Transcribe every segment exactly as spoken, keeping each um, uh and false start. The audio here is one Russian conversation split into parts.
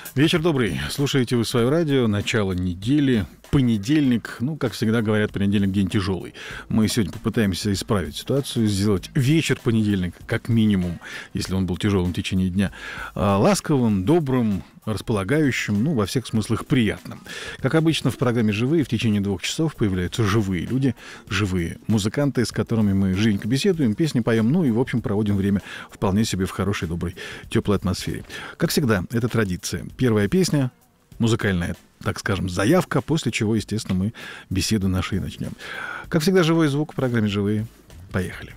Вечер добрый. Слушаете вы свое радио. Начало недели. Понедельник. Ну, как всегда говорят, понедельник день тяжелый. Мы сегодня попытаемся исправить ситуацию, сделать вечер понедельника, как минимум, если он был тяжелым в течение дня, ласковым, добрым, располагающим, ну, во всех смыслах приятным. Как обычно, в программе «Живые» в течение двух часов появляются живые люди, живые музыканты, с которыми мы живенько беседуем, песни поем, ну и, в общем, проводим время вполне себе в хорошей, доброй, теплой атмосфере. Как всегда, это традиция. Первая песня, музыкальная, так скажем, заявка, после чего, естественно, мы беседу наши и начнем. Как всегда, живой звук в программе «Живые». Поехали.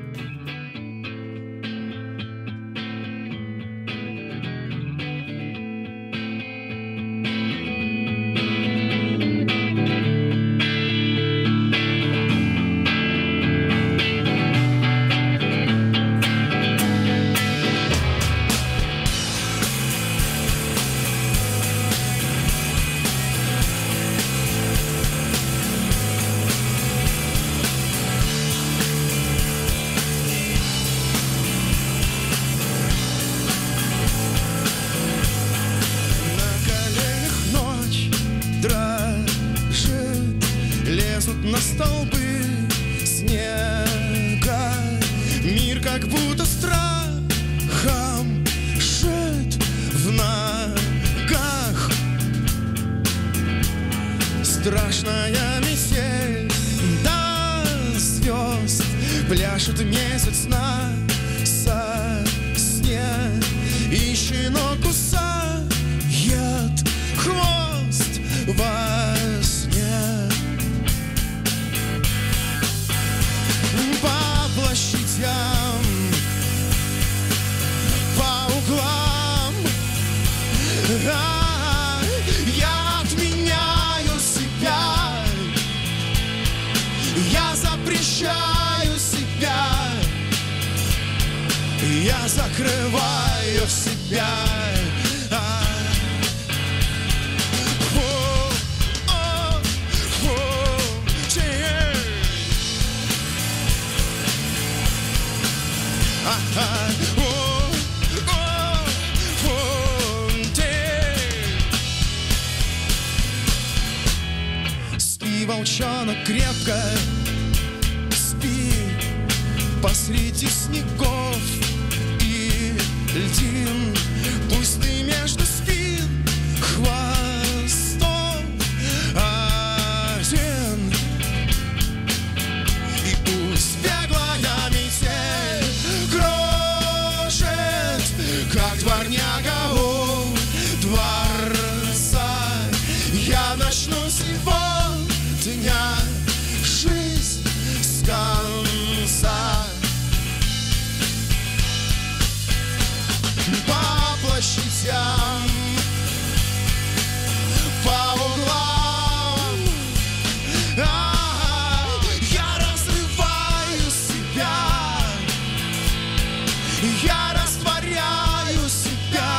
На столбы снега мир как будто страхом шит в ногах. Страшная метель до звезд, пляшет месяц на сосне, и щенок кусает хвост во сне. По площадям, по углам а, я отменяю себя, я запрещаю себя, я закрываю себя. а, Спи, волчонок, крепко спи посреди снегов и льдин. Пусть ты между спин хвостов один, и пусть беглая метель кружит, как дворняга у дворца. Я начну сегодня жизнь с конца. По площадям, по углам а, я разрываю себя, я растворяю себя,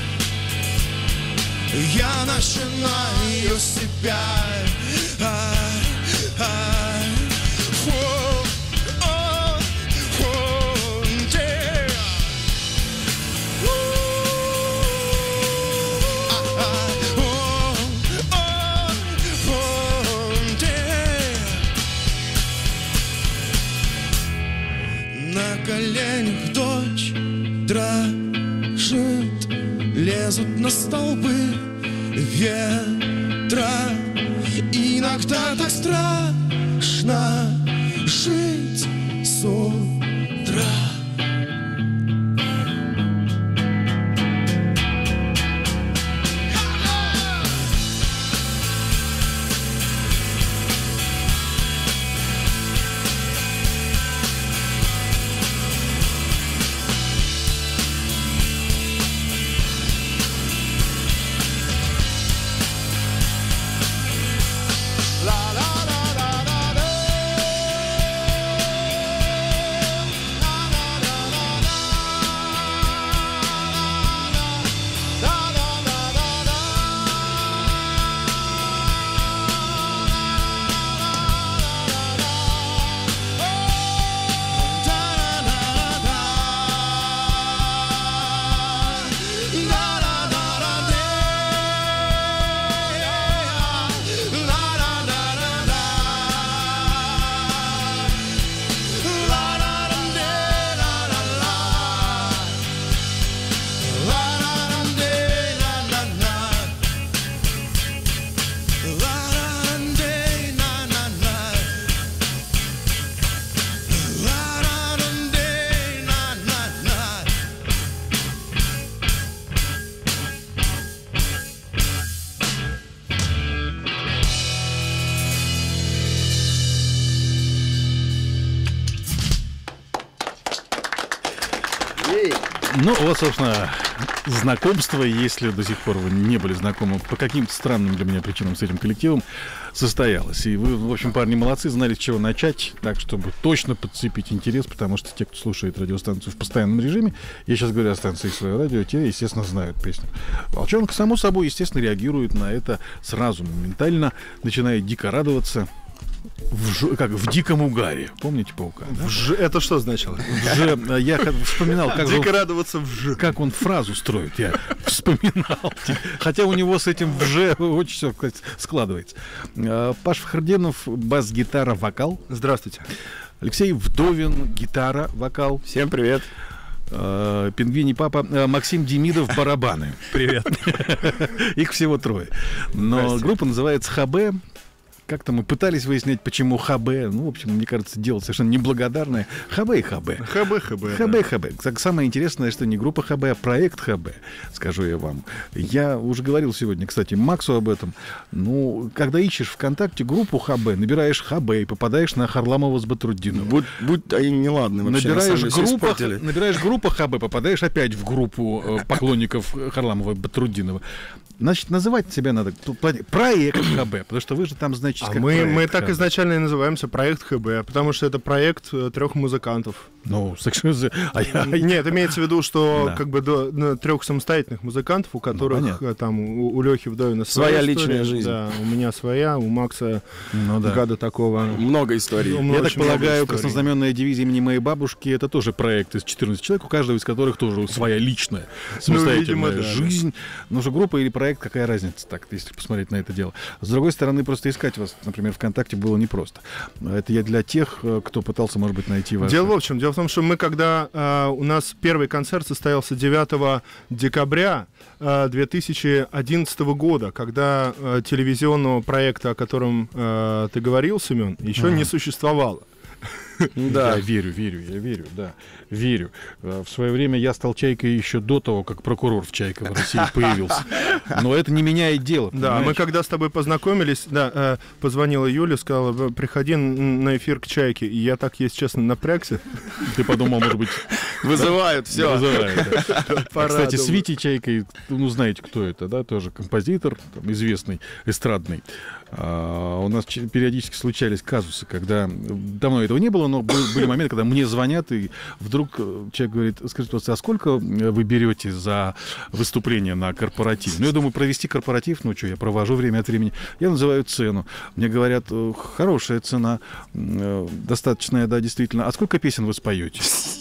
я начинаю себя. а, а, фу, о, фу, yeah. У, а, а, о, о, фу, yeah. На коленях дочь дрожит, лезут на столбы ветра. Иногда так страшно жить с утра. La la la la la la. Ну, вот, собственно, знакомство, если до сих пор вы не были знакомы по каким-то странным для меня причинам с этим коллективом, состоялось. И вы, в общем, парни молодцы, знали, с чего начать, так, чтобы точно подцепить интерес, потому что те, кто слушает радиостанцию в постоянном режиме, я сейчас говорю о станции «Свое радио», те, естественно, знают песню. Волчонок, само собой, естественно, реагирует на это сразу, моментально, начинает дико радоваться. В, ж... как в диком угаре. Помните паука? Да? В ж... Это что значило? В ж... Я вспоминал, как, дико он... радоваться в ж... как он фразу строит. Я вспоминал. Хотя у него с этим в ж очень все складывается. Паш Фахрденов, бас-гитара, вокал. Здравствуйте. Алексей Вдовин, гитара, вокал. Всем привет. Пингвиний папа. Максим Демидов, барабаны. Привет. Их всего трое. Но Здрасте. Группа называется ХБ. Как-то мы пытались выяснять, почему ХБ. Ну, в общем, мне кажется, дело совершенно неблагодарное. ХБ и ХБ. ХБ, ХБ. ХБ и ХБ. Самое интересное, что не группа ХБ, а проект ХБ, скажу я вам. Я уже говорил сегодня, кстати, Максу об этом. Ну, когда ищешь ВКонтакте группу ХБ, набираешь ХБ и попадаешь на Харламова с Батрутдиновым. Будь, будь они неладны вообще. Набираешь, группа, набираешь группа ХБ, попадаешь опять в группу э, поклонников Харламова и Батрутдинова. Значит, называть себя надо проект ХБ, потому что вы же там, значит, а как мы, мы так ХБ. Изначально и называемся проект ХБ, потому что это проект трех музыкантов. Ну, совершенно... А я... Нет, имеется в виду, что да. как бы до, до трех самостоятельных музыкантов, у которых ну, там у, у Лёхи Вдовина своя, своя история, личная жизнь. Да, у меня своя, у Макса ну, да. гада такого. Много историй. Я так полагаю, краснознаменная дивизия имени моей бабушки — это тоже проект из четырнадцати человек, у каждого из которых тоже своя личная самостоятельная ну, видимо, жизнь. Да. Ну что, группа или проект, какая разница, так, если посмотреть на это дело. С другой стороны, просто искать вас, например, ВКонтакте было непросто. Это я для тех, кто пытался, может быть, найти вас. Дело в чем? Дело в том, что мы, когда э, у нас первый концерт состоялся девятого декабря две тысячи одиннадцатого года, когда э, телевизионного проекта, о котором э, ты говорил, Семен, еще ага. не существовало. Да. Я верю, верю, я верю, да, верю. В свое время я стал Чайкой еще до того, как прокурор в Чайка в России появился. Но это не меняет дело. Да, понимаешь? Мы когда с тобой познакомились, да, э, позвонила Юля, сказала, приходи на эфир к Чайке. И я так, если честно, напрягся. Ты подумал, может быть... Вызывают, все. Вызывают, да. Кстати, с Витей Чайкой, ну, знаете, кто это, да, тоже композитор, там, известный, эстрадный. А, у нас периодически случались казусы, когда... Давно этого не было, но были моменты, когда мне звонят, и вдруг человек говорит, скажите, а сколько вы берете за выступление на корпоративе? Ну, я думаю, провести корпоратив, ну, что, я провожу время от времени. Я называю цену. Мне говорят, хорошая цена, достаточная, да, действительно. А сколько песен вы споете?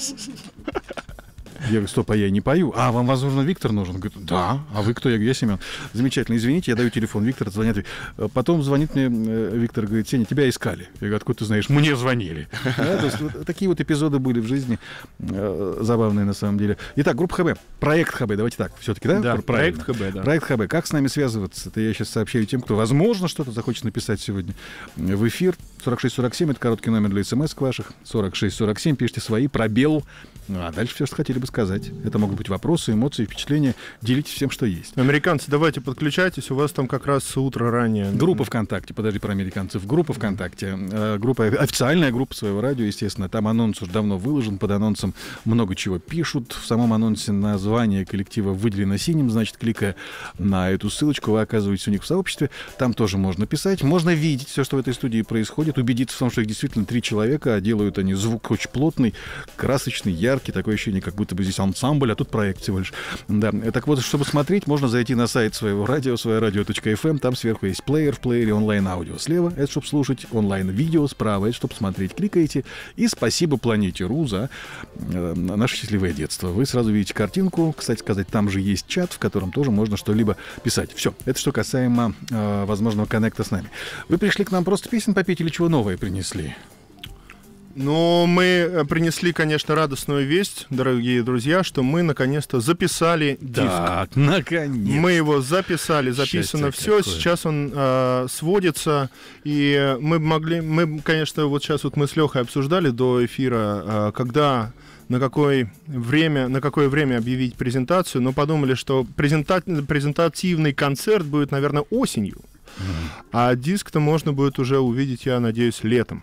Я говорю, стоп, а я не пою. А, вам, возможно, Виктор нужен? Он говорит, да. А вы кто? Я говорю, я Семен. Замечательно, извините, я даю телефон Виктора, звонят. Потом звонит мне Виктор, говорит, Сеня, тебя искали. Я говорю, откуда ты знаешь? Мне звонили. Да, то есть, вот, такие вот эпизоды были в жизни, э, забавные на самом деле. Итак, группа ХБ. Проект ХБ, давайте так, все-таки, да? Да, проект ХБ, да. Проект ХБ. Как с нами связываться? Это я сейчас сообщаю тем, кто, возможно, что-то захочет написать сегодня в эфир. сорок шесть сорок семь, это короткий номер для смс ваших. сорок шесть сорок семь, пишите свои, пробел. Ну, а дальше все, что хотели бы сказать. Это могут быть вопросы, эмоции, впечатления. Делитесь всем, что есть. Американцы, давайте подключайтесь. У вас там как раз утро ранее. Группа ВКонтакте. Подожди про американцев. Группа ВКонтакте. Группа, официальная группа своего радио, естественно. Там анонс уже давно выложен. Под анонсом много чего пишут. В самом анонсе название коллектива выделено синим. Значит, кликая на эту ссылочку, вы оказываетесь у них в сообществе. Там тоже можно писать. Можно видеть все, что в этой студии происходит. Убедиться в том, что их действительно три человека. А делают они звук очень плотный, красочный, яркий. Такое ощущение, как будто бы здесь ансамбль, а тут проект всего лишь. Да. Так вот, чтобы смотреть, можно зайти на сайт своего радио, свое радио точка эф эм. Там сверху есть плеер, в плеере онлайн-аудио. Слева — это чтобы слушать, онлайн-видео. Справа — это чтобы смотреть. Кликаете. И спасибо Планете.ру за э, наше счастливое детство. Вы сразу видите картинку. Кстати сказать, там же есть чат, в котором тоже можно что-либо писать. Все. Это что касаемо э, возможного коннекта с нами. Вы пришли к нам просто песен попеть или чего новое принесли? Ну, мы принесли, конечно, радостную весть, дорогие друзья, что мы наконец-то записали диск. Так, наконец. Мы его записали, записано все. Сейчас он э, сводится, и мы могли, мы, конечно, вот сейчас вот мы с Лехой обсуждали до эфира, э, когда, на какое время, на какое время объявить презентацию, но подумали, что презента... презентативный концерт будет, наверное, осенью, mm. а диск-то можно будет уже увидеть, я надеюсь, летом.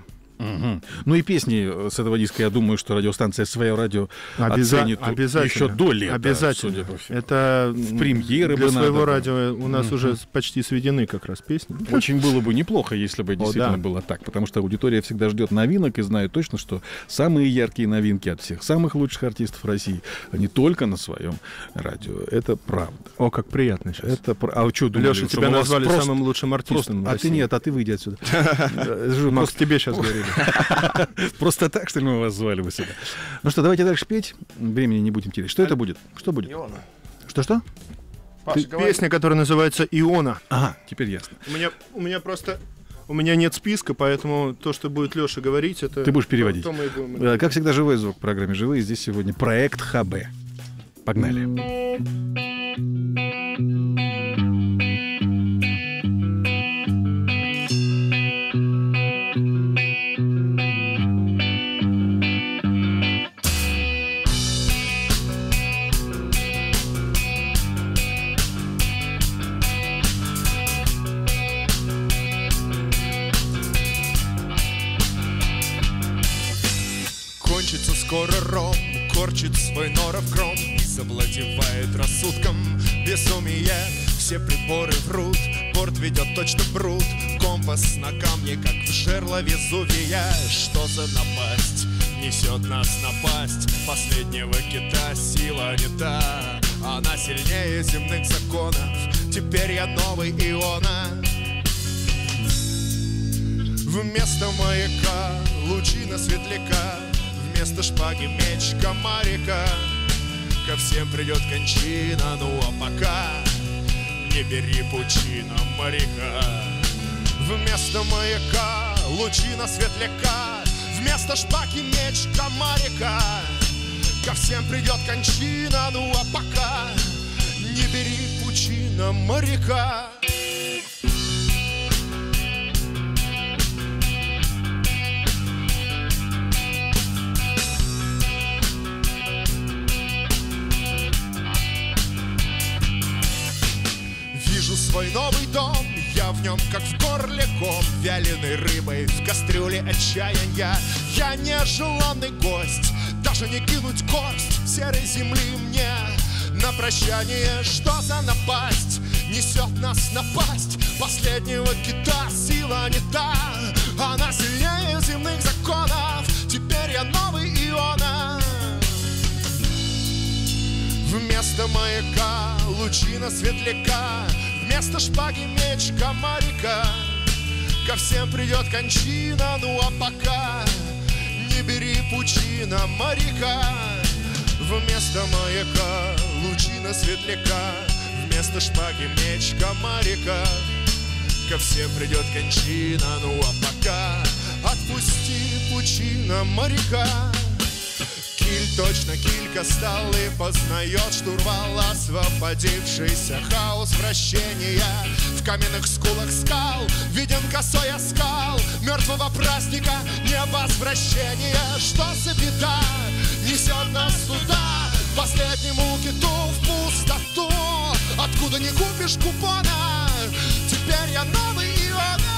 Угу. Ну и песни с этого диска, я думаю, что радиостанция «Свое радио» Обяза- оценит обязательно. еще до лета. Обязательно. Судя по всему. Это в премьеры для бы «Своего надо, радио» у нас угу. уже почти сведены как раз песни. Очень было бы неплохо, если бы действительно О, да. было так, потому что аудитория всегда ждет новинок и знает точно, что самые яркие новинки от всех самых лучших артистов России, они только на своем радио. Это правда. О, как приятно сейчас. Это про... А что думали? Леша, тебя назвали просто... самым лучшим артистом. Просто... А ты нет, а ты выйди отсюда. Макс, тебе сейчас говорили. Просто так, что ли, мы вас звали бы сюда. Ну что, давайте дальше петь. Времени не будем терять. Что это будет? Что будет? Иона. Что-что? Песня, которая называется «Иона». Ага, теперь ясно. У меня, у меня просто... У меня нет списка, поэтому то, что будет Леша говорить, это... Ты будешь переводить. То, то мы будем... Как всегда, живой звук в программе «Живые». Здесь сегодня проект ХБ. Погнали. Скоро ром корчит свой норов кром и завладевает рассудком безумие. Все приборы врут, борт ведет точно пруд, компас на камне, как в жерло Везувия. Что за напасть несет нас напасть последнего кита? Сила не та, она сильнее земных законов. Теперь я новый Иона. Вместо маяка лучина светляка, вместо шпаги меч комарика. Ко всем придет кончина, ну а пока не бери пучина моряка. Вместо маяка лучина светляка, вместо шпаги меч комарика. Ко всем придет кончина, ну а пока не бери пучина моряка. Свой новый дом, я в нем как в горле ком, вяленой рыбой в кастрюле отчаяния. Я нежеланный гость, даже не кинуть горсть серой земли мне на прощание. Что за напасть несет нас напасть последнего кита? Сила не та, она сильнее земных законов. Теперь я новый Иона. Вместо маяка лучина светляка, вместо шпаги меч комарика. Ко всем придет кончина, ну а пока не бери пучина моряка. Вместо маяка лучина светляка, вместо шпаги меч комарика. Ко всем придет кончина, ну а пока отпусти пучина моряка. Киль точно килька стал и познает штурвал освободившийся хаос вращения. В каменных скулах скал виден косой оскал мертвого праздника невозвращения. Что за беда несет нас сюда, последнему киту в пустоту? Откуда не купишь купона? Теперь я новый Иона.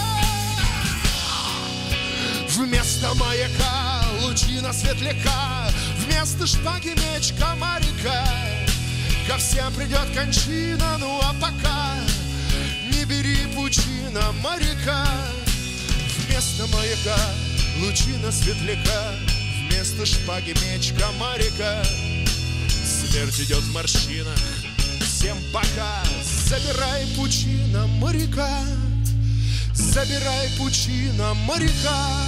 Вместо маяка лучина светляка, вместо шпаги меч комарика. Ко всем придет кончина, ну а пока не бери пучина моряка. Вместо маяка лучина светляка, вместо шпаги меч комарика. Смерть идет в морщинах, всем пока. Забирай пучина моряка, забирай пучина моряка.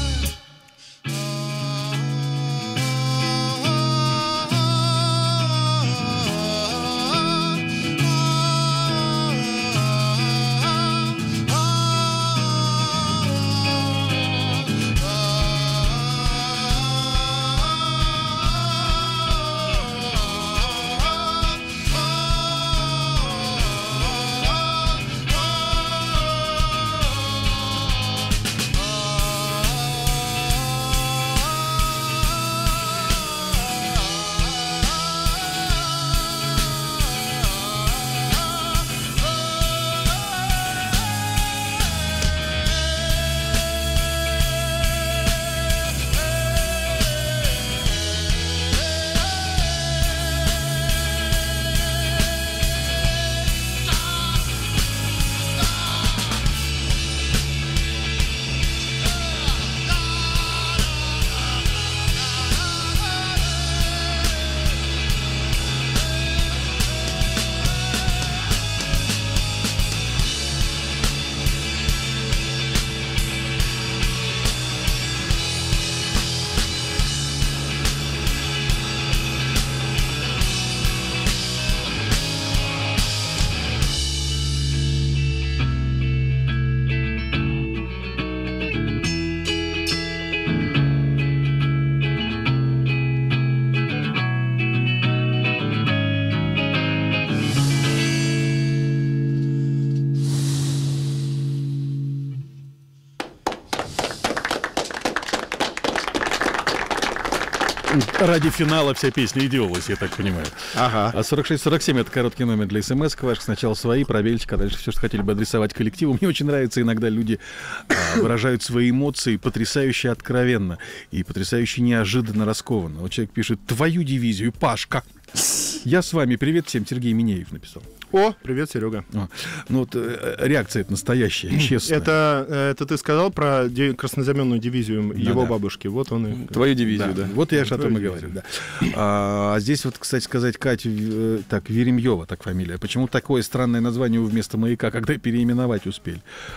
Ради финала вся песня и делалась, я так понимаю. Ага. А сорок шесть сорок семь — это короткий номер для смс ваших. Сначала свои, пробельчик, а дальше все, что хотели бы адресовать коллективу. Мне очень нравится, иногда люди а, выражают свои эмоции потрясающе откровенно и потрясающе неожиданно раскованно. Вот человек пишет: твою дивизию, Пашка. Я с вами. Привет всем. Сергей Минеев написал. О, привет, Серега. О, ну вот э, реакция это настоящая, честная. Это, это ты сказал про ди- краснознаменную дивизию его да. бабушки. Вот он и... Твою дивизию, да. Да. Вот я же о том и Твою говорю. Да. А, а здесь вот, кстати сказать, Катя, э, так, Веремьева, так фамилия. Почему такое странное название вместо «Маяка», когда переименовать успели?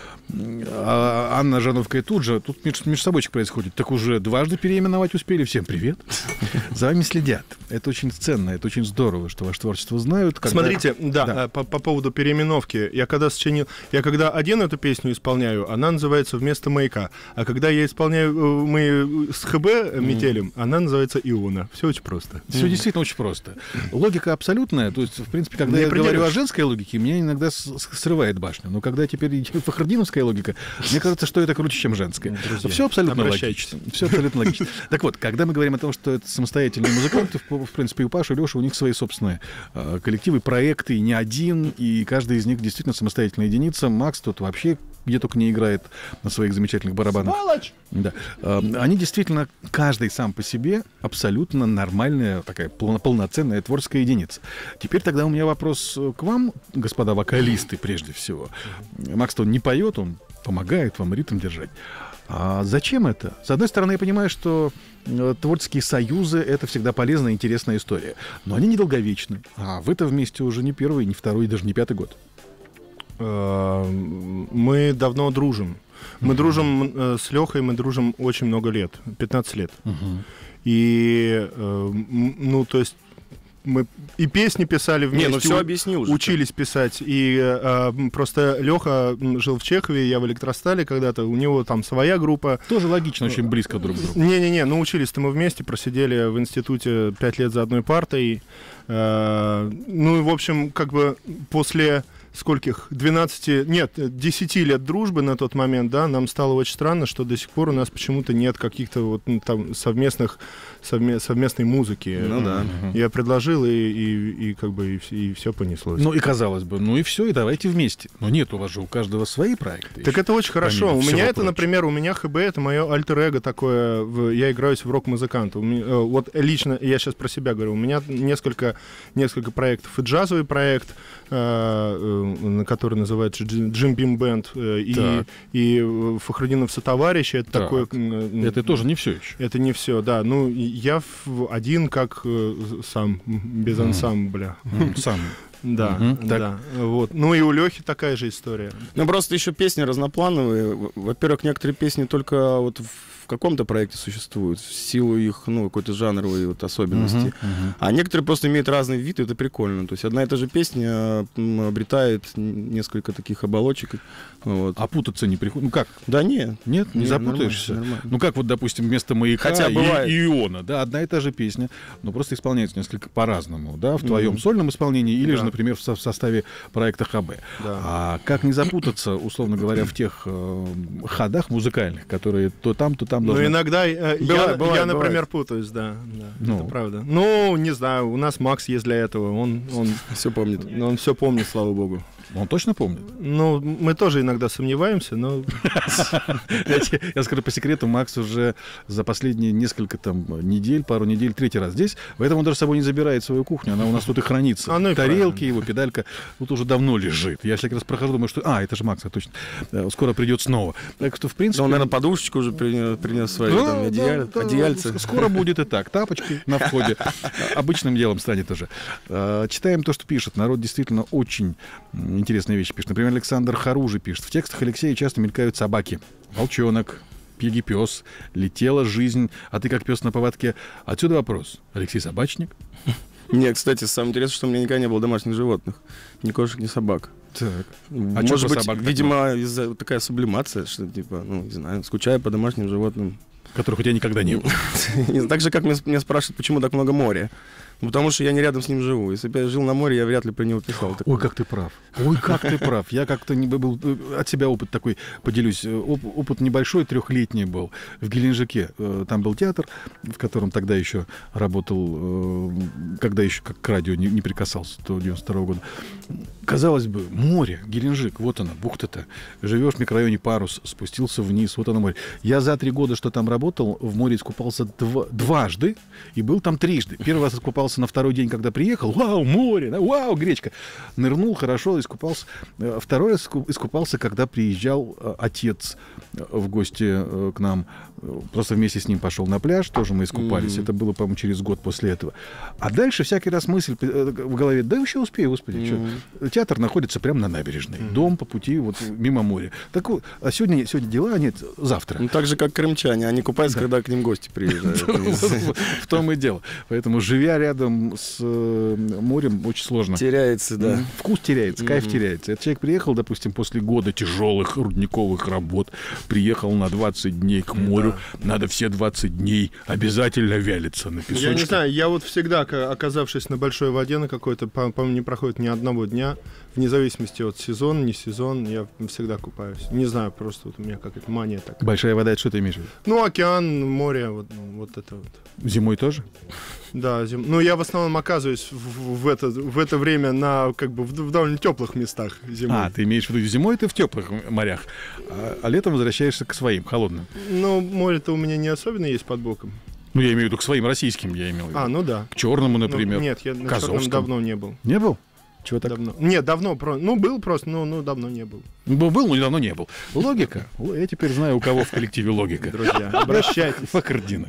А Анна Жановская тут же, тут меж, меж собойчик происходит. Так уже дважды переименовать успели. Всем привет. За вами следят. Это очень ценно, это очень здорово, что ваше творчество знают. Когда... Смотрите, да, Да. По, по поводу переименовки. Я когда сочинил, я когда один эту песню исполняю, она называется «Вместо маяка». А когда я исполняю э, мы с ХБ метелем, она называется «Иона». Все очень просто. Все действительно очень просто. Логика абсолютная. То есть, в принципе, когда Не я говорю о придиришь. женской логике, меня иногда с- с- срывает башню. Но когда теперь идет фахрдиновская логика, мне кажется, что это круче, чем женская. Друзья, Все абсолютно обращайтесь. логично. Все абсолютно логично. Так вот, когда мы говорим о том, что это самостоятельные музыканты, в, в принципе, и у Паши, и Лёши, у них свои собственные э, коллективы, проекты, и не один, и каждый из них действительно самостоятельная единица. Макс тут вообще где только не играет на своих замечательных барабанах. Сволочь! Да. Э, Они действительно, каждый сам по себе, абсолютно нормальная, такая полно- полноценная творческая единица. Теперь тогда у меня вопрос к вам, господа вокалисты, прежде всего. Макс-то он не поет, он помогает вам ритм держать. А зачем это? С одной стороны, я понимаю, что э, творческие союзы — это всегда полезная и интересная история. Но они недолговечны. А вы-то вместе уже не первый, не второй, даже не пятый год. Э, Мы давно дружим. Мы дружим э, с Лехой, мы дружим очень много лет, пятнадцать лет. И, э, м, ну, то есть, мы и песни писали вместе, Не, ну все у- объяснил уже. учились писать. И э, м, просто Леха жил в Чехове, я в Электростале когда-то, у него там своя группа. Тоже логично, очень близко друг к другу. Не-не-не, ну учились-то мы вместе, просидели в институте пять лет за одной партой. Э, ну и, в общем, как бы после скольких? двенадцати, нет, десяти лет дружбы на тот момент, да, нам стало очень странно, что до сих пор у нас почему-то нет каких-то вот ну, там совместных, совме- совместной музыки. Ну да. Я предложил, и, и, и как бы и, все понеслось. Ну и казалось бы, ну и все, и давайте вместе. Но нет, у вас же у каждого свои проекты. Так еще. это очень хорошо. помимо У всего меня это, прочего. например, у меня ХБ это мое альтер-эго такое. в- Я играюсь в рок-музыканта. У меня, э, Вот лично, я сейчас про себя говорю, у меня несколько, несколько проектов. И джазовый проект, э, э, на который называется Джи- Джим Бим Бенд, э, и, Так. и э, Фахрудинов сотоварищ. Это Так. такое... м, Это тоже не все еще. Это не все, да. Ну, и я в- один как э, сам, без ансамбля. Сам. Да, Мгм, так. да. Вот. Ну и у Лехи такая же история. Ну, просто еще песни разноплановые. В- Во-первых, некоторые песни только вот в каком-то проекте существуют, в силу их, ну, какой-то жанровой вот особенности. А некоторые просто имеют разный вид, и это прикольно. То есть одна и та же песня м, обретает н- несколько таких оболочек. Вот. А путаться не приходит. Ну как? Да не. Нет, не Не, запутаешься. нормально, нормально. Ну как вот, допустим, вместо «Маяка» Хотя и, бывает. и «Иона», да, одна и та же песня, но просто исполняется несколько по-разному, да, в твоем Мгм. сольном исполнении или Да. же, например, в, со- в составе проекта ХБ. Да. А как не запутаться, условно говоря, в тех э, ходах музыкальных, которые то там, то там Ну, должны... иногда э, я, Бывает, бывает, я, например, бывает. путаюсь, да. да, Ну. это правда. Ну, не знаю, у нас Макс есть для этого. Он, он, Все помнит. он все помнит, слава богу. Он точно помнит? Ну, мы тоже иногда сомневаемся, но Я тебе- я скажу по секрету, Макс уже за последние несколько там недель, пару недель, третий раз здесь, поэтому он даже с собой не забирает свою кухню, она у нас тут и хранится. А, ну и Тарелки, правильно. его педалька тут уже давно лежит. Я всякий раз прохожу, думаю, что, а, это же Макс, а, точно, Э, скоро придет снова. Так что, в принципе... Да он, наверное, подушечку уже принес, принес свои Да, там, да, одеяль- да, одеяльцы. с- Скоро будет и так. Тапочки на входе. Обычным делом станет уже. Э, Читаем то, что пишет. Народ действительно очень м, интересные вещи пишет. Например, Александр Харужи пишет. В текстах Алексея часто мелькают собаки. Волчонок, пеги пес, летела жизнь, а ты как пес на поводке. Отсюда вопрос. Алексей собачник? Не, кстати, самое интересное, что у меня никогда не было домашних животных. Ни кошек, ни собак. Так. Может чё про быть, собак так видимо, из-за вот такая сублимация, что типа, ну, не знаю, скучаю по домашним животным. Которых у тебя никогда не было. Так же, как меня меня спрашивают, почему так много моря. Потому что я не рядом с ним живу. Если бы я жил на море, я вряд ли про него писал. Ой, как ты прав. Ой, как ты прав. Я как-то не был... От себя опыт такой поделюсь. Оп- опыт небольшой, трехлетний был. В Геленджике. Там был театр, в котором тогда еще работал, когда еще как к радио не, не прикасался, до девяносто второго года. Казалось бы, море, Геленджик, вот она, бухта-то. Живешь в микрорайоне Парус, спустился вниз, вот оно море. Я за три года, что там работал, в море искупался дв- дважды и был там трижды. Первый раз искупался на второй день, когда приехал. Вау, море, да, вау, гречка. Нырнул хорошо, искупался. Второй раз искупался, когда приезжал отец в гости к нам. Просто вместе с ним пошел на пляж, тоже мы искупались. Mm-hmm. Это было, по-моему, через год после этого. А дальше всякий раз мысль в голове, да еще успею, господи, mm-hmm. что? Театр находится прямо на набережной. Mm-hmm. Дом по пути вот мимо моря. Так вот, а сегодня, сегодня дела, нет, завтра. Ну, так же, как крымчане. Они купаются, когда к ним гости приезжают. В том и дело. Поэтому, живя рядом с морем, очень сложно. Теряется, да. Вкус теряется, кайф теряется. Этот человек приехал, допустим, после года тяжелых рудниковых работ, приехал на двадцать дней к морю. Надо все двадцать дней обязательно вялиться на песочке. Я не знаю, я вот всегда, оказавшись на большой воде на какой-то, по-моему, не проходит ни одного дня, вне зависимости от сезона, не сезон, я всегда купаюсь. Не знаю, просто вот у меня какая-то мания такая. Большая вода, это что ты имеешь в виду? Ну, океан, море, вот, вот это вот. Зимой тоже? Да, зим... ну я в основном оказываюсь в, в, это, в это время на, как бы, в, в довольно теплых местах зимой. А, ты имеешь в виду, зимой ты в теплых морях, а, а летом возвращаешься к своим, холодным. Ну, море-то у меня не особенно есть под боком. Ну, я имею в виду к своим российским, я имел в виду. А, ну да. К Черному, например. Ну, нет, я на Черном давно не был. Не был? Чего так? Давно. Нет, давно. Ну, был просто, но ну, давно не был. Был, был, но давно не был. Логика. Я теперь знаю, у кого в коллективе логика. Друзья, обращайтесь. Факардина.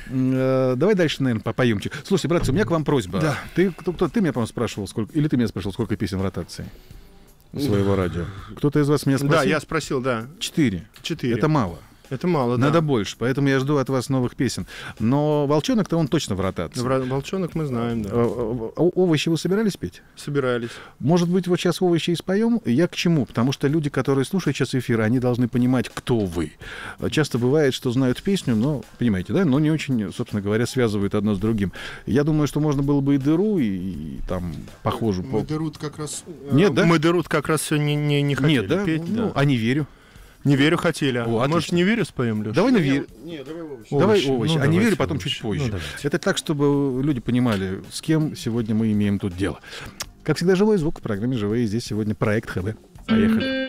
Давай дальше, наверное, попоем. Слушай, братцы, у меня к вам просьба. Да. Ты, кто, кто, ты меня, по-моему, спрашивал, сколько, или ты меня спрашивал, сколько песен в ротации своего радио? Кто-то из вас меня спросил? Да, я спросил, да. Четыре. Четыре. Это мало. Это мало, Надо да. больше, поэтому я жду от вас новых песен. Но «Волчонок»-то он точно в ротации. «Волчонок» мы знаем, да. Овощи вы собирались петь? Собирались. Может быть, вот сейчас овощи и споем? Я к чему? Потому что люди, которые слушают сейчас эфир, они должны понимать, кто вы. Часто бывает, что знают песню, но, понимаете, да, но не очень, собственно говоря, связывают одно с другим. Я думаю, что можно было бы и «Дыру», и, и там похожую. Мы «Дыру» как раз... Нет, да? Мы «Дыру» как раз все не, не, не хотели Нет, да? петь. Ну, да. а «Не верю». «Не верю» хотели. О, а может, «Не верю» споем, Леша? Давай «Не верю». Не, давай овощи. Давай Овощи. овощи. Ну, а «Не верю» давайте потом овощи. чуть позже. Ну, это так, чтобы люди понимали, с кем сегодня мы имеем тут дело. Как всегда, живой звук в программе «Живые». Здесь сегодня проект ХБ. Поехали.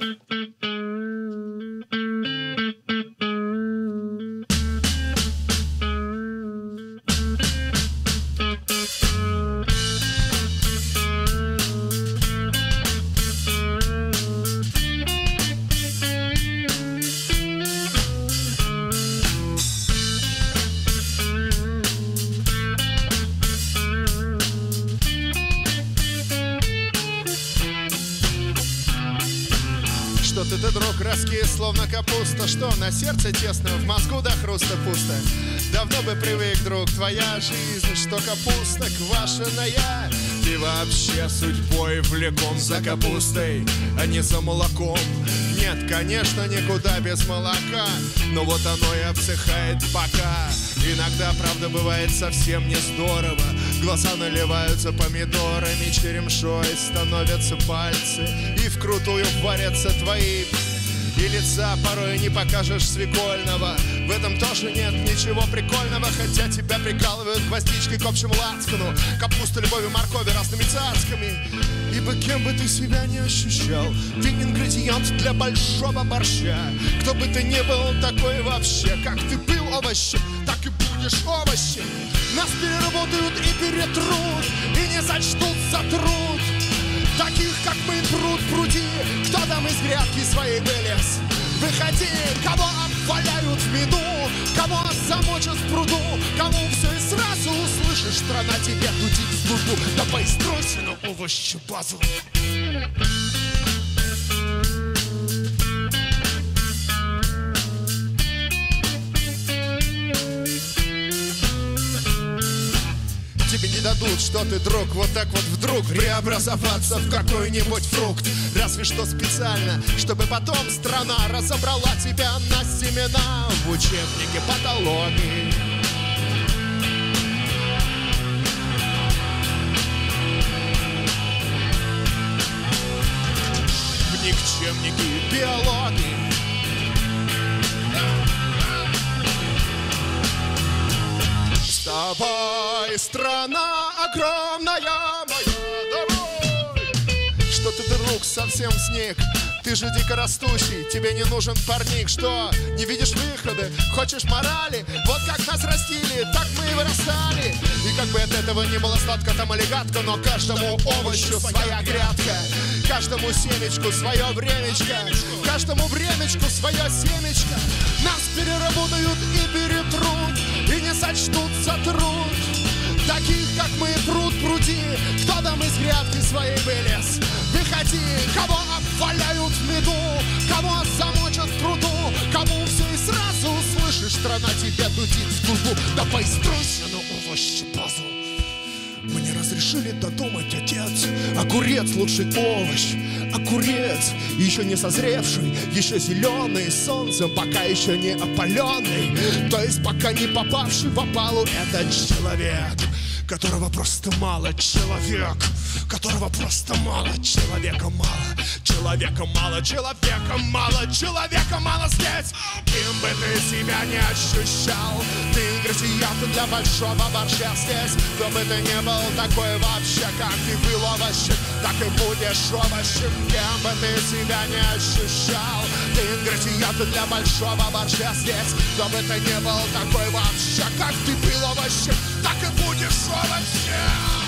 Что ты, ты, друг, раскис, словно капуста, что на сердце тесно, в мозгу до хруста пусто. Давно бы привык, друг, твоя жизнь, что капуста квашеная. Ты вообще судьбой влеком за капустой, а не за молоком. Нет, конечно, никуда без молока, но вот оно и обсыхает пока. Иногда, правда, бывает совсем не здорово. Глаза наливаются помидорами, черемшой становятся пальцы, и вкрутую варятся твои. И лица порой не покажешь свекольного. В этом тоже нет ничего прикольного, хотя тебя прикалывают гвоздичкой к общему лацкану, капуста, любовью, моркови, разными цацками. Ибо кем бы ты себя не ощущал, ты ингредиент для большого борща. Кто бы ты ни был такой вообще, как ты был овощем, так и будешь овощем. Нас переработают и перетрут, и не сочтут за труд. Таких, как мы, пруд пруди, кто там из грядки своей вылез? Выходи, кого обваляют в меду, кого замочат в пруду, кому все и сразу услышишь, страна тебе дудит в трубу. Да поистройся на овощи базу. Тебе не дадут, что ты, друг, вот так вот вдруг преобразоваться в какой-нибудь фрукт. Разве что специально, чтобы потом страна разобрала тебя на семена в учебнике патологии. никчемники биологии. Вставай, страна огромная моя, давай! Что ты, друг, совсем сник? Ты же дико растущий, тебе не нужен парник. Что, не видишь выхода, хочешь морали? Вот как нас растили, так мы и вырастали. И как бы от этого не было сладко там или гадко, но каждому овощу своя грядка, каждому семечку свое времечко, каждому времечку свое семечко. Нас переработают и перетрут, и не сочтут за труд. Таких, как мы, пруд пруди, кто там из грядки своей вылез? Выходи, кого обваляют в меду, кого замочат в пруду, кому все и сразу услышишь, страна тебя дудит в трубу. Да поистройся на овощи базу. Мне разрешили додумать, отец. Огурец лучший овощ, огурец еще не созревший, еще зеленый солнцем, пока еще не опаленный, то есть пока не попавший в опалу этот человек, которого просто мало, человек, которого просто мало, человека мало, человека мало, человека мало, человека мало здесь. Кем бы ты себя не ощущал, ты ингредиент для большого борща здесь. Кто бы ты не был такой вообще, как ты был овощем, так и будешь овощем. Кем бы ты себя не ощущал, ты ингредиент для большого борща здесь. Кто бы ты не был такой вообще, как ты был овощем, так и будешь овощем.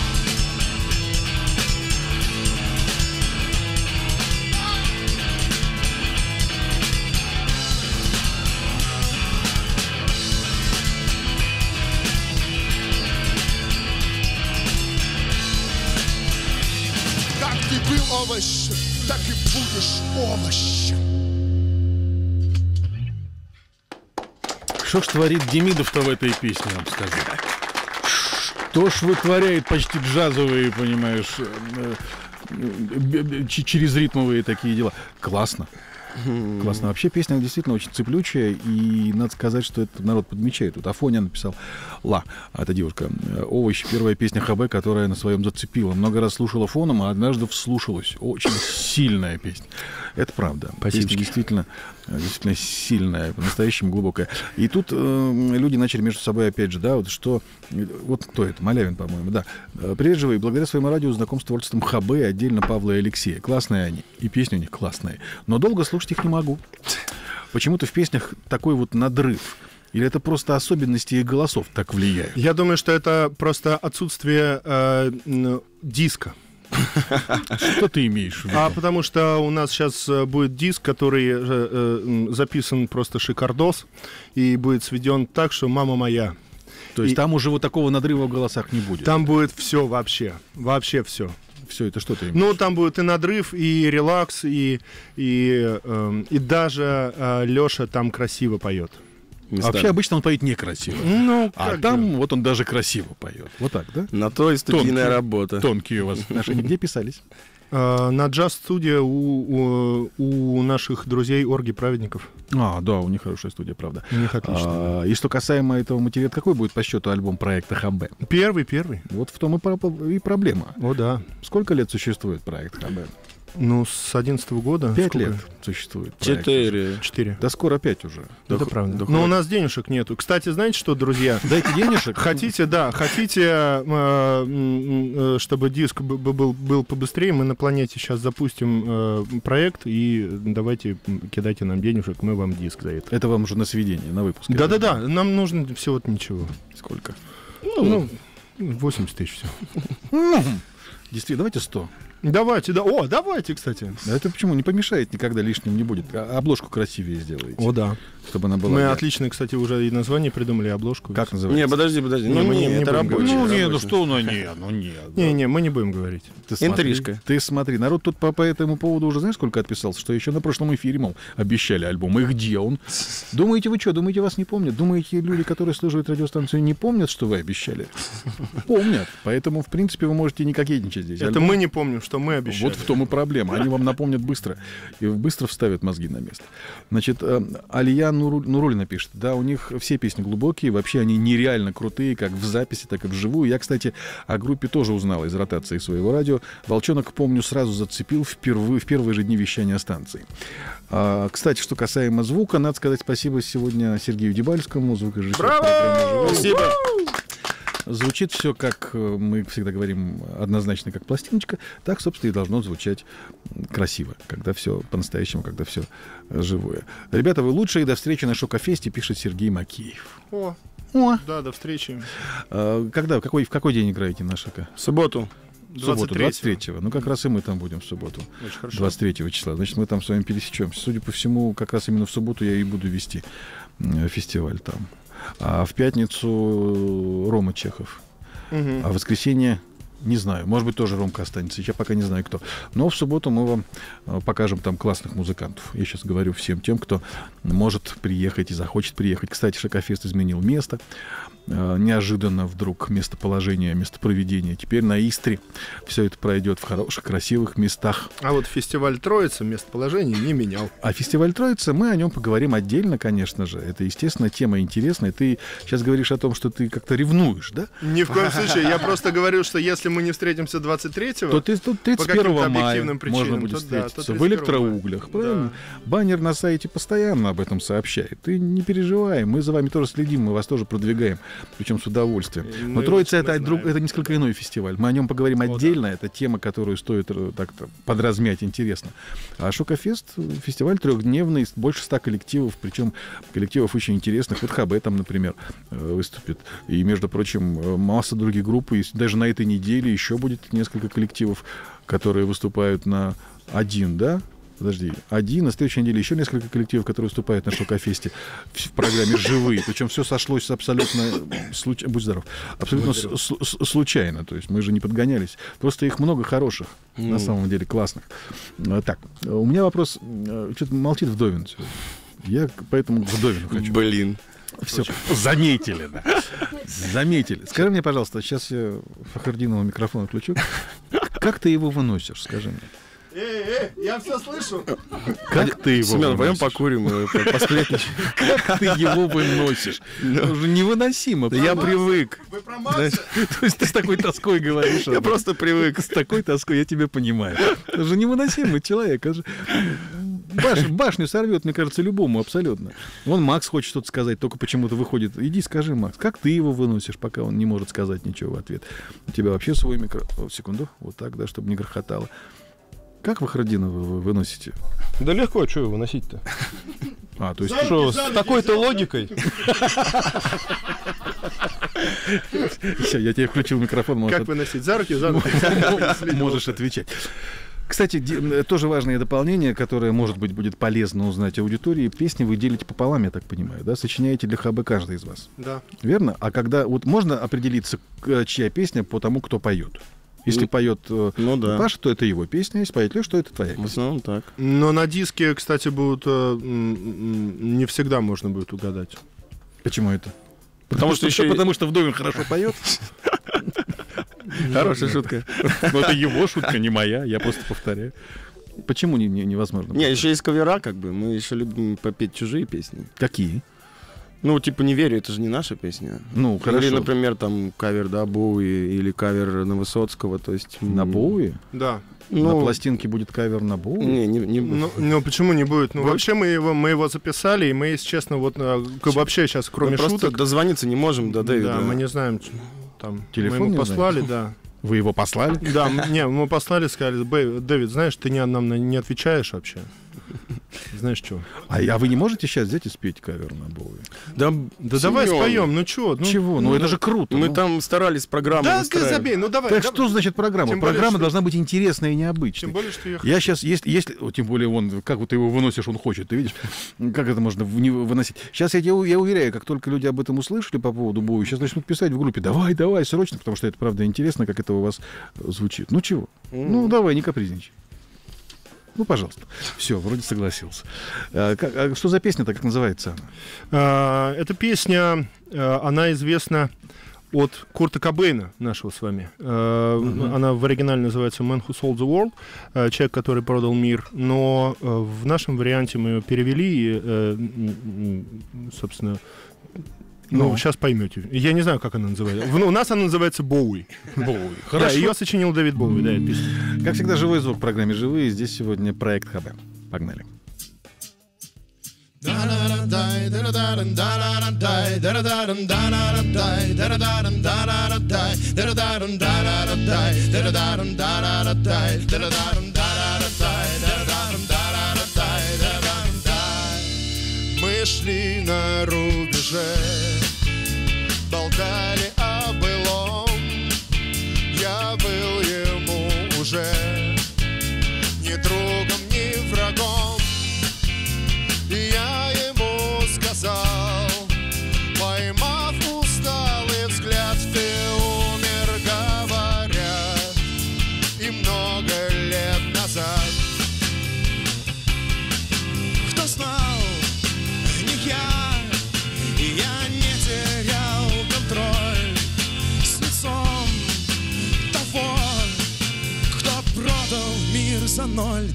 Ты был овощем, так и будешь овощем. Что ж творит Демидов-то в этой песне, я вам скажу. Что ж вытворяет почти джазовые, понимаешь, через ритмовые такие дела. Классно. Классно. Вообще песня действительно очень цеплючая, и надо сказать, что это народ подмечает. Вот Афоня написал «Ла», эта девушка, «Овощ», первая песня ХБ, которая на своем зацепила. Много раз слушала фоном, а однажды вслушалась. Очень сильная песня. Это правда. Песня действительно, действительно сильная, по-настоящему глубокая. И тут э, люди начали между собой, опять же, да, вот что... Вот кто это? Малявин, по-моему, да. Привет, живые. Благодаря своему радио знаком с творчеством ХБ и отдельно Павла и Алексея. Классные они. И песни у них классные. Но долго слушать их не могу. Почему-то в песнях такой вот надрыв. Или это просто особенности их голосов так влияют? Я думаю, что это просто отсутствие э, диска. Что ты имеешь в виду? А потому что у нас сейчас будет диск, который э, э, записан просто шикардос, и будет сведен так, что «Мама моя». То есть и там уже вот такого надрыва в голосах не будет? Там будет все вообще, вообще все. Все это что ты имеешь? Ну, там будет и надрыв, и релакс, и, и, э, и даже э, Леша там красиво поет. Местами. Вообще обычно он поет некрасиво. Ну, а там же. Вот он даже красиво поет. Вот так, да? На то и студийная тонкие, работа. Тонкие у вас отношения. Где писались? Uh, на джаз-студии у, у, у наших друзей Орги Праведников. А, да, у них хорошая студия, правда. У них отлично. А, и что касаемо этого материала, какой будет по счету альбом проекта ХБ? Первый, первый. Вот в том и, и проблема. О, да. Сколько лет существует проект ХБ? Ну, с одиннадцатого года. Пять сколько? лет существует. Четыре. Четыре. Да скоро пять уже. Это да, правда. Да Но у нас денежек нету. Кстати, знаете что, друзья? Дайте денежек. Хотите, да, хотите, чтобы диск был, был побыстрее, мы на планете сейчас запустим проект, и давайте кидайте нам денежек, мы вам диск за это. Это вам уже на сведение, на выпуск. Да-да-да, нам нужно всего-то ничего. Сколько? Ну, восемьдесят тысяч все. Действительно, давайте сто. Давайте, да. О, давайте, кстати. А это почему? Не помешает, никогда лишним не будет. А обложку красивее сделаете. О, да. Чтобы она была... Мы отлично, кстати, уже и название придумали, обложку. Как называется? Не, подожди, подожди. Ну, ну, мы не, не, не это рабочий. Ну, рабочий. не, ну что, ну, не, ну, не. Не-не, мы не будем говорить. Ты смотри, Интрижка. Ты смотри, народ тут по, по этому поводу уже знаешь, сколько отписался, что еще на прошлом эфире, мол, обещали альбом. И где он? Думаете, вы что, думаете, вас не помнят? Думаете, люди, которые слушают радиостанцию, не помнят, что вы обещали? Помнят. Поэтому, в принципе, вы можете не кокетничать здесь. Это альбом... мы не помним, что мы обещали. Вот в том и проблема. Они вам напомнят быстро и быстро вставят мозги на место. Значит, Алия Нурулина пишет, да, у них все песни глубокие, вообще они нереально крутые, как в записи, так и вживую. Я, кстати, о группе тоже узнал из ротации своего радио. «Волчонок», помню, сразу зацепил впервые, в первые же дни вещания станции. А, кстати, что касаемо звука, надо сказать спасибо сегодня Сергею Дебальскому, звукорежиссеру программы. Спасибо! Звучит все, как мы всегда говорим, однозначно, как пластиночка, так, собственно, и должно звучать красиво, когда все по-настоящему, когда все живое. Ребята, вы лучшие, до встречи на Шокофесте, пишет Сергей Макеев. О, О. Да, до встречи. А, когда, какой, в какой день играете на Шоко? В субботу. В субботу, двадцать третьего. Ну, как раз и мы там будем в субботу. Очень хорошо. двадцать третьего числа. Значит, мы там с вами пересечемся. Судя по всему, как раз именно в субботу я и буду вести фестиваль там. А в пятницу Рома Чехов. Угу. А в воскресенье не знаю. Может быть, тоже Ромка останется. Я пока не знаю, кто. Но в субботу мы вам покажем там классных музыкантов. Я сейчас говорю всем тем, кто может приехать и захочет приехать. Кстати, Шокофест изменил место. Неожиданно вдруг местоположение, местопроведение. Теперь на Истре все это пройдет в хороших, красивых местах. А вот фестиваль «Троица» местоположение не менял. А фестиваль «Троица», мы о нем поговорим отдельно, конечно же. Это, естественно, тема интересная. Ты сейчас говоришь о том, что ты как-то ревнуешь, да? Ни в коем случае. Я просто говорю, что если мы не встретимся двадцать третьего, то ты тут тридцать первого мая причинам, можно будет то, встретиться. да, в электроуглях, правильно? Да. Баннер на сайте постоянно об этом сообщает. Ты не переживай, мы за вами тоже следим, мы вас тоже продвигаем, причем с удовольствием. Но Мы «Троица» — это, знаем. это несколько иной фестиваль. Мы о нем поговорим О, отдельно. Да. Это тема, которую стоит так-то подразмять, интересно. А Шокофест — фестиваль трехдневный, больше ста коллективов, причем коллективов очень интересных. Вот ХБ там, например, выступит. И, между прочим, масса других групп. И даже на этой неделе еще будет несколько коллективов, которые выступают на один, да? Подожди, один, на следующей неделе еще несколько коллективов, которые выступают на Шокофесте в программе «Живые». Причем все сошлось абсолютно случ... Будь здоров. Абсолютно с- с- случайно. То есть мы же не подгонялись. Просто их много хороших, mm. на самом деле, классных. Так, у меня вопрос. Что-то молчит Вдовин. Я поэтому к Вдовину хочу. Блин. Все, заметили, да. Заметили. Скажи мне, пожалуйста, сейчас я Фахрудинова микрофон включу. Как ты его выносишь, скажи мне? Эй, эй, я все слышу. Как ты его Семен, выносишь? пойдем покурим, посплетничаем. Как ты его выносишь? Это уже невыносимо. Я привык. Вы про Макса? То есть ты с такой тоской говоришь? Я просто привык. С такой тоской, я тебя понимаю. Это же невыносимый человек. Это же... Баш, башню сорвет, мне кажется, любому абсолютно. Вон Макс хочет что-то сказать, только почему-то выходит. Иди скажи, Макс, как ты его выносишь, пока он не может сказать ничего в ответ? У тебя вообще свой микро... О, секунду, вот так, да, чтобы не грохотало. Как Фахрудинова вы выносите? Да легко, что его выносить-то? А, то есть... За- Что, за с ноги такой-то взял, да? логикой? Все, я тебе включил микрофон. Может, Как выносить? За руки, за руки. можешь отвечать. Кстати, ди- тоже важное дополнение, которое, может быть, будет полезно узнать аудитории. Песни вы делите пополам, я так понимаю, да? Сочиняете для ХБ каждый из вас. Да. Верно? А когда... Вот можно определиться, к- чья песня по тому, кто поет? Если Ну, поет э, Ну да. Паша, то это его песня. Если поет Леша, то это твоя В песня. основном так. Но на диске, кстати, будут э, м, м, не всегда можно будет угадать. Почему это? Потому что еще и- Потому что Вдовин хорошо поет. Хорошая шутка. Но это его шутка, не моя. Я просто повторяю. Почему не- не- невозможно? Не, еще есть кавера, как бы. Мы еще любим попеть чужие песни. Какие? Ну, типа, «Не верю», это же не наша песня. Ну, хорошо. Или, например, там кавер да, Боуи или кавер на Высоцкого, то есть... На м, Боуи? Да. На Ну, пластинке будет кавер на Боуи? не, не, не... Ну, ну, почему не будет? Ну, Вот. вообще мы его, мы его записали, и мы, если честно, вот э, к- вообще сейчас, кроме мы просто шуток, дозвониться не можем до Дэвида. да, мы не знаем, ч- там, Телефон мы ему не послали, да. Вы его послали? Да, м- не, мы послали, сказали: «Бэй, Дэвид, знаешь, ты не, нам на- не отвечаешь вообще. Знаешь что? А, а вы не можете сейчас взять и спеть кавер на Боуи? Да, Да давай Семён, споем, ну чё? Ну, Чего? Ну, ну, это же круто. Мы ну. там старались программу Да, ты выстраивать. забей, ну давай. Так давай. что значит программа? Тем более, Программа что- должна быть интересная и необычной. Тем более, что я Я сейчас, если, если, о, тем более он, как вот ты его выносишь, он хочет, ты видишь, как это можно в- не выносить. Сейчас я, тебе- я уверяю, как только люди об этом услышали по поводу Боуи, сейчас начнут писать в группе: давай, давай, срочно, потому что это правда интересно, как это у вас э, звучит. Ну чего? Ну давай, не капризничай. Ну, пожалуйста. Все, вроде согласился. А, как- а что за песня-то, как называется она? А, Эта песня, а, она известна от Курта Кобейна, нашего с вами. Uh-huh. Она в оригинале называется «Man Who Sold the World», человек, который продал мир, но в нашем варианте мы ее перевели, и, собственно, ну, ну, сейчас поймете. Я не знаю, как она называется. У нас она называется «Боуи». Боуи. Хорошо. Да, ее сочинил Дэвид Боуи, да, эта песня. Как всегда, живой звук в программе «Живые». Здесь сегодня проект ХБ. Погнали. Мы шли на рубеже, болтали о былом. Я был ему уже ни другом, ни врагом. И я ему сказал, поймав усталый взгляд, ты умер, говорят, и много лет назад. Кто знал, не я, я не терял контроль с лицом того, кто продал мир за ноль.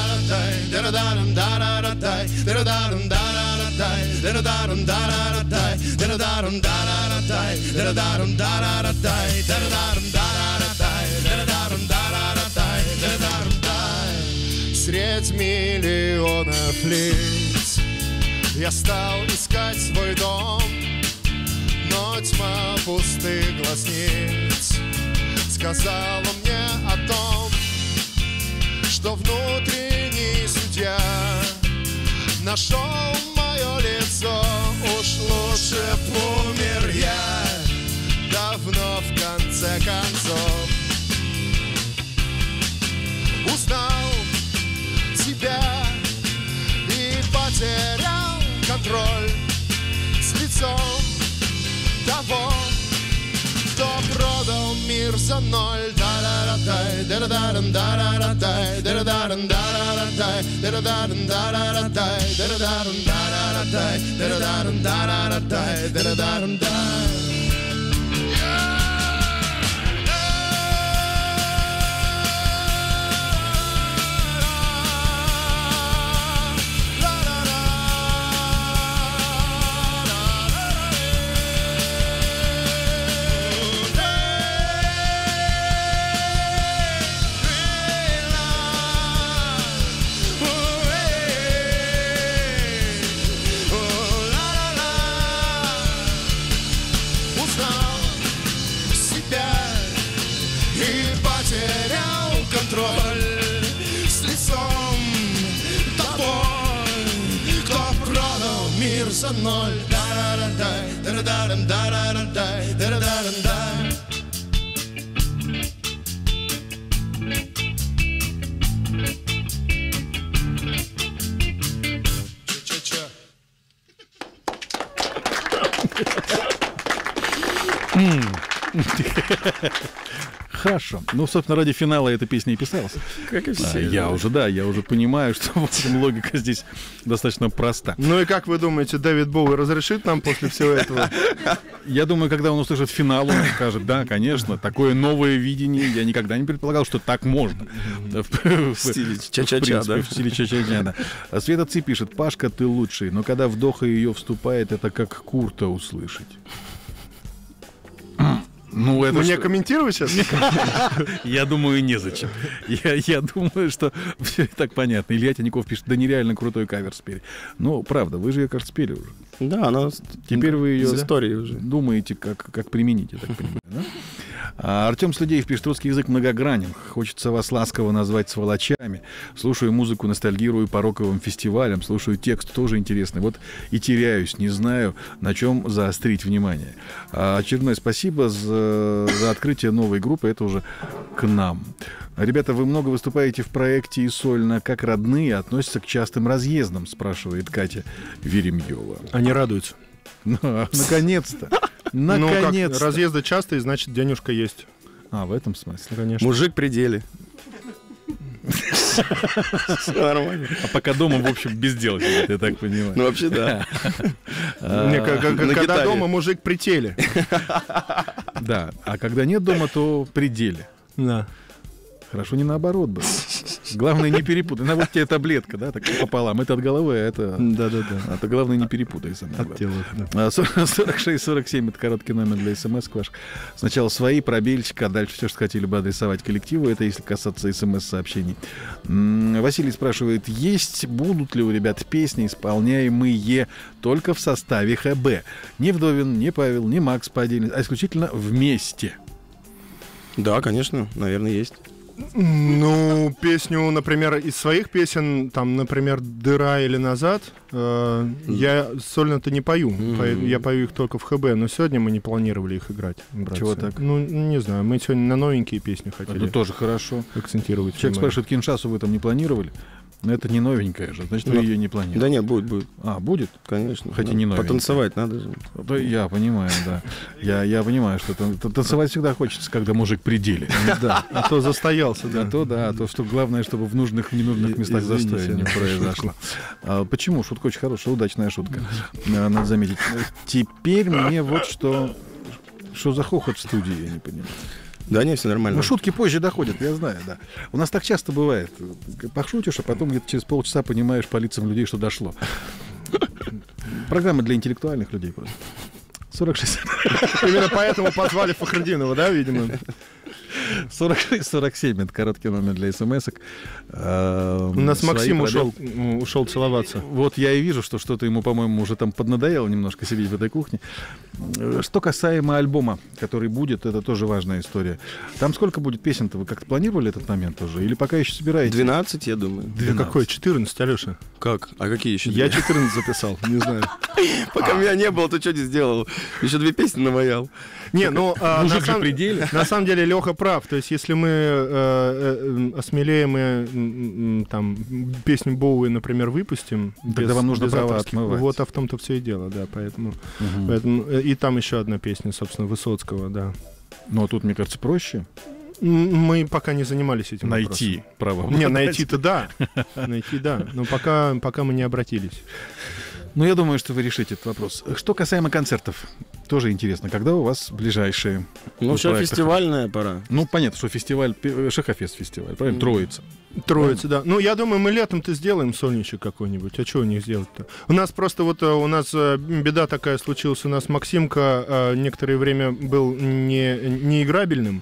Средь миллионов лиц я стал искать свой дом, но тьма пустых глазниц сказала мне о том, что внутренний судья нашел мое лицо. Уж лучше б умер я давно, в конце концов. Узнал тебя и потерял контроль с лицом того, кто продал мир за ноль. С лицом того, кто продал мир за ноль. Хорошо. Ну, собственно, ради финала эта песня и писалась. Как и все. А, я уже, да, я уже понимаю, что в общем, логика здесь достаточно проста. Ну и как вы думаете, Дэвид Боуи разрешит нам после всего этого? Я думаю, когда он услышит финал, он скажет, да, конечно, такое новое видение. Я никогда не предполагал, что так можно. В стиле ча-ча-ча, да? В стиле ча-ча-ча, да. Света Ци пишет, Пашка, ты лучший, но когда в Доха ее вступает, это как Курта услышать. Ну, это Мне что? комментировать сейчас? Я думаю, незачем. Я, я думаю, что все и так понятно. Илья Тиняков пишет, да нереально крутой кавер спели. Ну, правда, вы же ее как спели уже. Да, она Теперь вы ее из истории уже думаете, как, как применить, я так понимаю, да? А Артем Слюдеев пишет, русский язык многогранен. Хочется вас ласково назвать сволочами. Слушаю музыку, ностальгирую по роковым фестивалям, слушаю текст, тоже интересный. Вот и теряюсь, не знаю, на чем заострить внимание. А очередное спасибо за, за открытие новой группы, это уже к нам. Ребята, вы много выступаете в проекте и сольно, как родные относятся к частым разъездам, спрашивает Катя Веремьева. Они радуются. Наконец-то. Ну, как Наконец-то. разъезды частые, значит, денежка есть. А, в этом смысле. Конечно. Мужик при деле. Нормально. А пока дома, в общем, без дела сидит, я так понимаю. Ну, вообще, да. Не, как- как- на Когда гитаре. дома мужик при теле. Да, а когда нет дома, то в пределе. Да. Хорошо, не наоборот бы. Главное, не перепутай. На вот тебе таблетка, да, так пополам. Это от головы, а это... Да-да-да. Это главное, не перепутай. От тела, да. сорок шесть сорок семь — это короткий номер для смс ваш. Сначала свои, пробельчик, а дальше все, что хотели бы адресовать коллективу. Это если касаться смс-сообщений. Василий спрашивает, есть, будут ли у ребят песни, исполняемые только в составе ХБ? Не Вдовин, не Павел, не Макс по отдельности, а исключительно вместе. Да, конечно, наверное, есть. Ну, песню, например, из своих песен, там, например, «Дыра» или «Назад», э, я сольно-то не пою. Mm-hmm. По, я пою их только в ХБ, но сегодня мы не планировали их играть. Братцы. Чего так? Ну, не знаю, мы сегодня на новенькие песни хотели. Это тоже хорошо. Акцентировать. Человек спрашивает, Киншасу вы там не планировали? Но это не новенькая же, значит, вы Но... ее не планируете. Да нет, будет, будет. А, будет? Конечно. Хотя да. не новенькая. Потанцевать надо же. Да, я понимаю, да. Я, я понимаю, что тан- танцевать всегда хочется, когда мужик при деле. Да, а то застоялся, да. А то, да, а то, что главное, чтобы в нужных и ненужных местах Извините, застоя не да. произошло. А, почему? Шутка очень хорошая, удачная шутка. А, надо заметить. Теперь мне вот что... Что за хохот в студии, я не понимаю. Да, не, все нормально. Ну, шутки позже доходят, я знаю, да. У нас так часто бывает. Пошутишь, а потом где-то через полчаса понимаешь по лицам людей, что дошло. Программа для интеллектуальных людей просто. сорок шесть. Именно поэтому позвали Фахрудинова, да, видимо? сорок шесть сорок семь — это короткий номер для смс-ок. У нас Максим ушел, ушел целоваться. Вот я и вижу, что что-то ему, по-моему, уже там поднадоело немножко сидеть в этой кухне. Что касаемо альбома, который будет, это тоже важная история. Там сколько будет песен-то? Вы как-то планировали этот момент уже? Или пока еще собираете? двенадцать, я думаю. двенадцать. Да какой? четырнадцать, Алеша. Как? А какие еще? Я четырнадцать записал, не знаю. Пока меня не было, ты что не сделал? Еще две песни наваял. Не, ну, а, Мужик на, же сам... в пределе. на самом деле Леха прав. То есть, если мы э, э, осмелеем и э, там песню Боуи, например, выпустим, тогда без, вам нужно без права авторских, отмывать. вот а в том-то все и дело, да, поэтому, Угу. поэтому и там еще одна песня, собственно, Высоцкого, да. Но тут, мне кажется, проще М, Мы пока не занимались этим найти право. вопросом. Не, найти-то да, найти да, но пока, пока мы не обратились. Ну, я думаю, что вы решите этот вопрос. Что касаемо концертов, тоже интересно. Когда у вас ближайшие? Ну, в сейчас проектах? фестивальная пора. Ну, понятно, что фестиваль, пи- Шахафест фестиваль, правильно? Троица. Троица, да. Ну, я думаю, мы летом-то сделаем сольничек какой-нибудь. А что у них сделать-то? У нас просто вот, э, у нас э, беда такая случилась. У нас Максимка э, некоторое время был не, неиграбельным.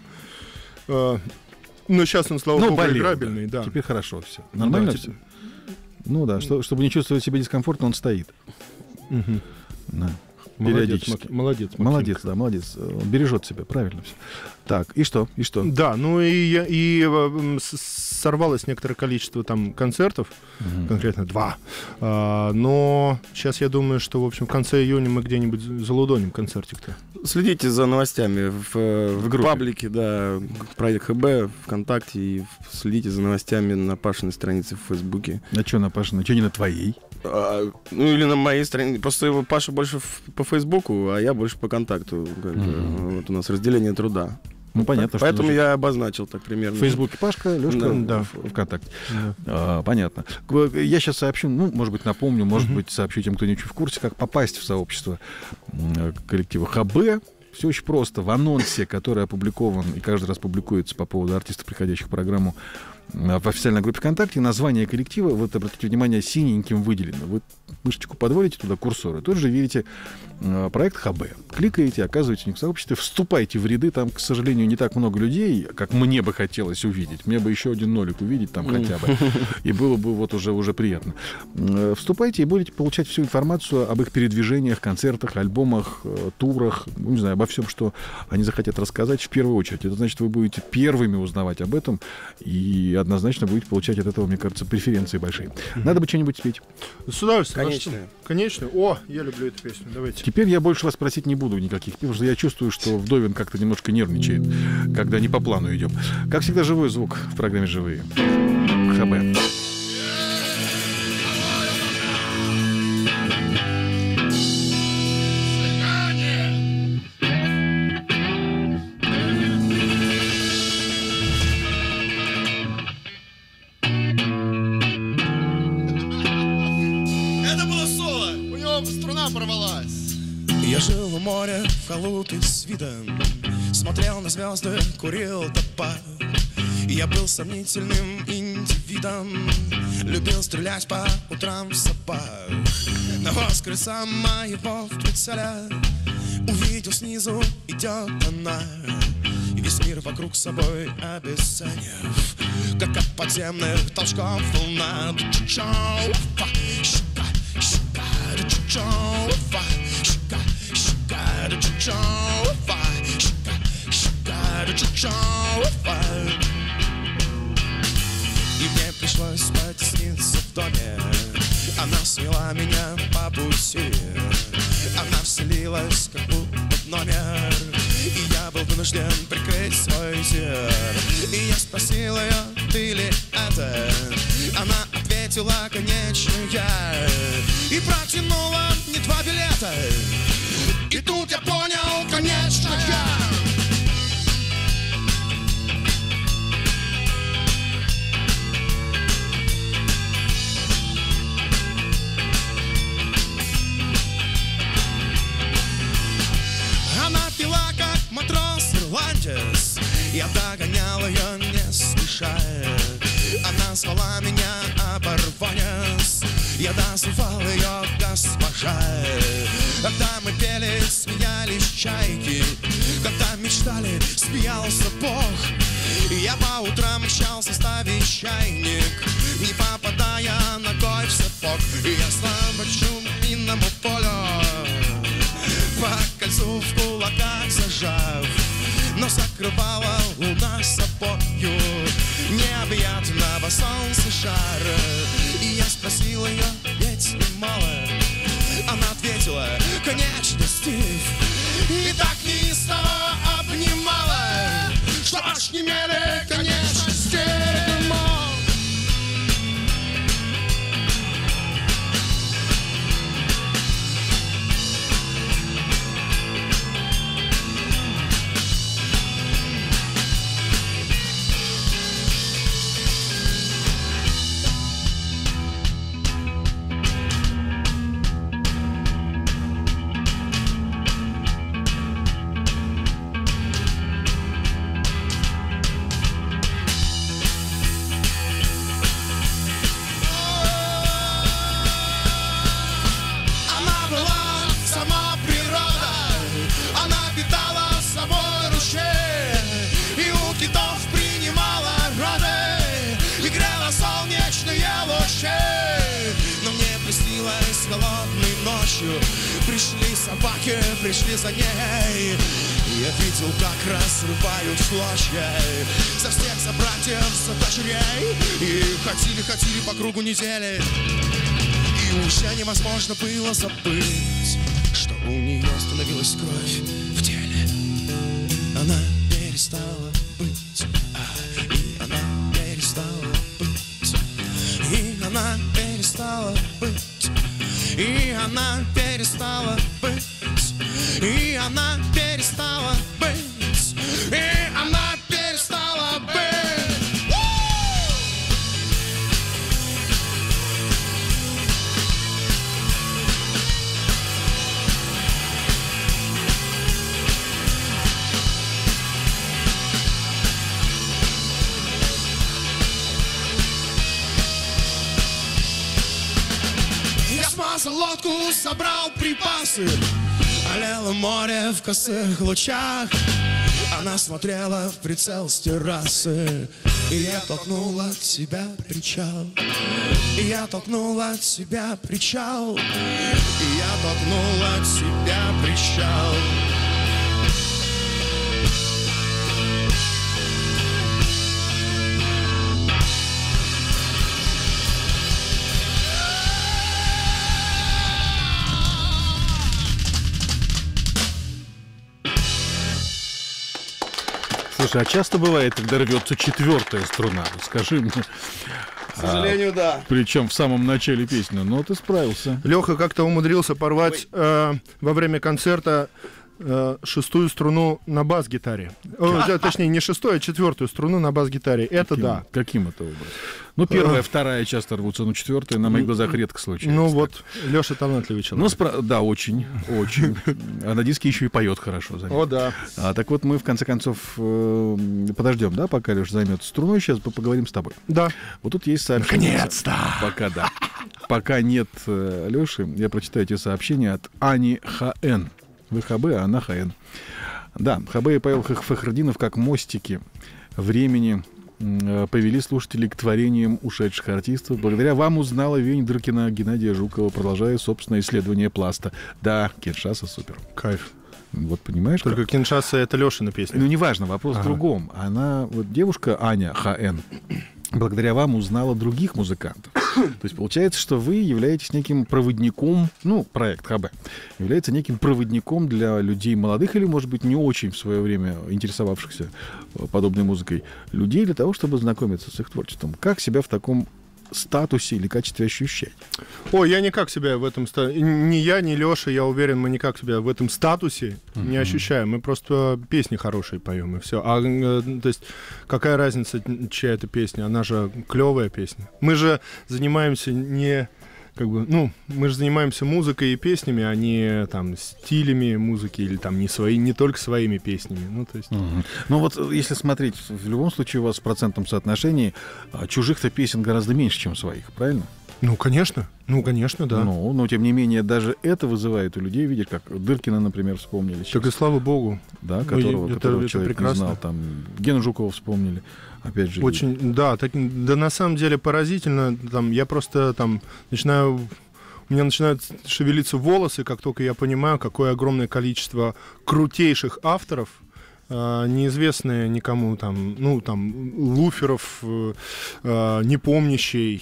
Э, но сейчас он, слава Ну, богу, болел, играбельный, да. Теперь хорошо все. Нормально Да, все? Ну да, что, чтобы не чувствовать себя дискомфортно, он стоит. Мгм. Да. Молодец, Периодически. Мак- молодец, Максимка. Молодец, да, молодец. Он бережет себя, правильно все. Так, и что? И что? Да, ну и, я- и э, м, с- сорвалось некоторое количество там концертов, Мгм. конкретно два. А, но сейчас я думаю, что, в общем, в конце июня мы где-нибудь залудоним концертик-то. Следите за новостями в, э, В в группе. паблике, да, проект ХБ, ВКонтакте, и в- следите за новостями на Пашиной странице в Фейсбуке. А что на Пашиной? Что не на твоей? А, ну или на моей странице. Просто его Паша больше в- по Фейсбуку, а я больше по контакту. Как бы. Мгм. Вот у нас разделение труда. Ну, понятно, Поэтому что я обозначил так примерно. в Фейсбуке Пашка, Лёшка, Да. в ВКонтакте. Да. А, понятно. К- Я сейчас сообщу, ну, может быть, напомню, может Мгм. быть, сообщу тем, кто не в курсе, как попасть в сообщество м, коллектива ХБ. Все очень просто. В анонсе, который опубликован и каждый раз публикуется по поводу артистов, приходящих в программу м, в официальной группе ВКонтакте, название коллектива, вот обратите внимание, синеньким выделено. Вы мышечку подводите туда курсор, и тут же видите э, проект ХБ. Кликаете, оказываетесь у них в сообществе, вступайте в ряды. Там, к сожалению, не так много людей, как мне бы хотелось увидеть. Мне бы еще один нолик увидеть там хотя бы. И было бы вот уже, уже приятно. Э, Вступайте и будете получать всю информацию об их передвижениях, концертах, альбомах, э, турах, ну, не знаю, обо всем, что они захотят рассказать в первую очередь. Это значит, вы будете первыми узнавать об этом и однозначно будете получать от этого, мне кажется, преференции большие. Надо бы что-нибудь спеть. С удовольствием. Конечно. Конечно. О, я люблю эту песню. Давайте. Теперь я больше вас просить не буду никаких, потому что я чувствую, что Вдовин как-то немножко нервничает, когда не по плану идем. Как всегда, живой звук в программе «Живые». ХБ. Это было соло. У него струна порвалась. Я жил в море в халупе с видом, смотрел на звезды, курил табак. Я был сомнительным индивидом, любил стрелять по утрам в собак. На воскреса моего в прицеле увидел снизу идет она, и весь мир вокруг собой обесценив, как от подземных толчков волна. И мне пришлось потесниться в доме. Она свела меня по пути. Она вселилась как будто в номер, и я был вынужден прикрыть свой зер. И я спросил ее, ты ли это? Она ответила, конечно, я. И протянула мне два билета. И тут я понял, конечно, я. Матрос-ирландец, я догонял ее не спеша. Она звала меня оборванец, я называл ее госпожа. Когда мы пели, смеялись чайки, когда мечтали, смеялся Бог. Я по утрам мчался ставить чайник, не попадая ногой в сапог. И я слабо по минному полю, по кольцу в кулаках зажав, но закрывала луна собою необъятного солнца шар. И я спросил ее, ведь немало. Она ответила, конечно, Стив. И так неистово обнимала, что аж немели, конечно, Стив. Пришли собаки, пришли за ней. Я видел, как разрывают в клочья за всех, за братьев, за дочерей. И ходили, ходили по кругу недели, и уже невозможно было забыть, что у нее становилась кровь в теле. Она перестала быть, а, и она перестала быть, и она перестала быть. И она перестала быть, и она перестала быть, и она перестала быть. Смазал лодку, собрал припасы, олело море в косых лучах. Она смотрела в прицел с террасы, и я толкнул от себя причал. И я толкнул от себя причал. И я толкнул от себя причал. Слушай, а часто бывает, когда рвется четвертая струна? Скажи мне. К сожалению, а, да. Причем в самом начале песни. Но ты справился. Леха как-то умудрился порвать э, во время концерта э, шестую струну на бас-гитаре. О, да, точнее, не шестую, а четвертую струну на бас-гитаре. Это каким, да. Каким это образом? Ну, первая, вторая часто рвутся, но четвертая на моих глазах редко случается. Ну вот, Леша талантливый человек. Ну, спро... да, очень, очень. А на диске еще и поет хорошо. Заметь. О, да. А, так вот, мы в конце концов э, подождем, да, пока Леша займется струной, сейчас поговорим с тобой. Да. Вот тут есть сообщение. Наконец-то! Пока да. Пока нет э, Леши, я прочитаю эти сообщения от Ани ХН. Вы ХБ, а она ХН. Да, ХБ и Павел Фахрдинов как мостики времени э, повели слушателей к творениям ушедших артистов. Благодаря вам узнала Вень Дракина, Геннадия Жукова, продолжая собственное исследование пласта. Да, Киншаса супер. Кайф. Вот понимаешь? Только как? Киншаса — это Лешина песня. Ну, неважно, вопрос ага. в другом. Она, вот девушка Аня ХН, благодаря вам узнала других музыкантов. То есть получается, что вы являетесь неким проводником, ну, проект ХБ является неким проводником для людей молодых или, может быть, не очень в свое время интересовавшихся подобной музыкой людей для того, чтобы знакомиться с их творчеством. Как себя в таком статусе или качестве ощущать? Ой, я никак себя в этом статусе, ни я, ни Леша, я уверен, мы никак себя в этом статусе uh-huh. не ощущаем. Мы просто песни хорошие поем, и все. А, то есть, какая разница, чья это песня? Она же клевая песня. Мы же занимаемся не... Как бы, ну, мы же занимаемся музыкой и песнями, а не там стилями музыки или там не свои, не только своими песнями. Ну, то есть... угу. Ну вот если смотреть, в любом случае у вас в процентном соотношении чужих-то песен гораздо меньше, чем своих, правильно? Ну, конечно. Ну, конечно, да. Ну, но тем не менее, даже это вызывает у людей, видишь, как Дыркина, например, вспомнили. Так и слава богу. Да, которого, это, которого это человек прекрасно. не знал. Там Гену Жукова вспомнили. Опять же. Очень, да, так, да, на самом деле поразительно. Там, я просто там начинаю... У меня начинают шевелиться волосы, как только я понимаю, какое огромное количество крутейших авторов, э, неизвестные никому, там, ну, там, Луферов, э, э, непомнящий,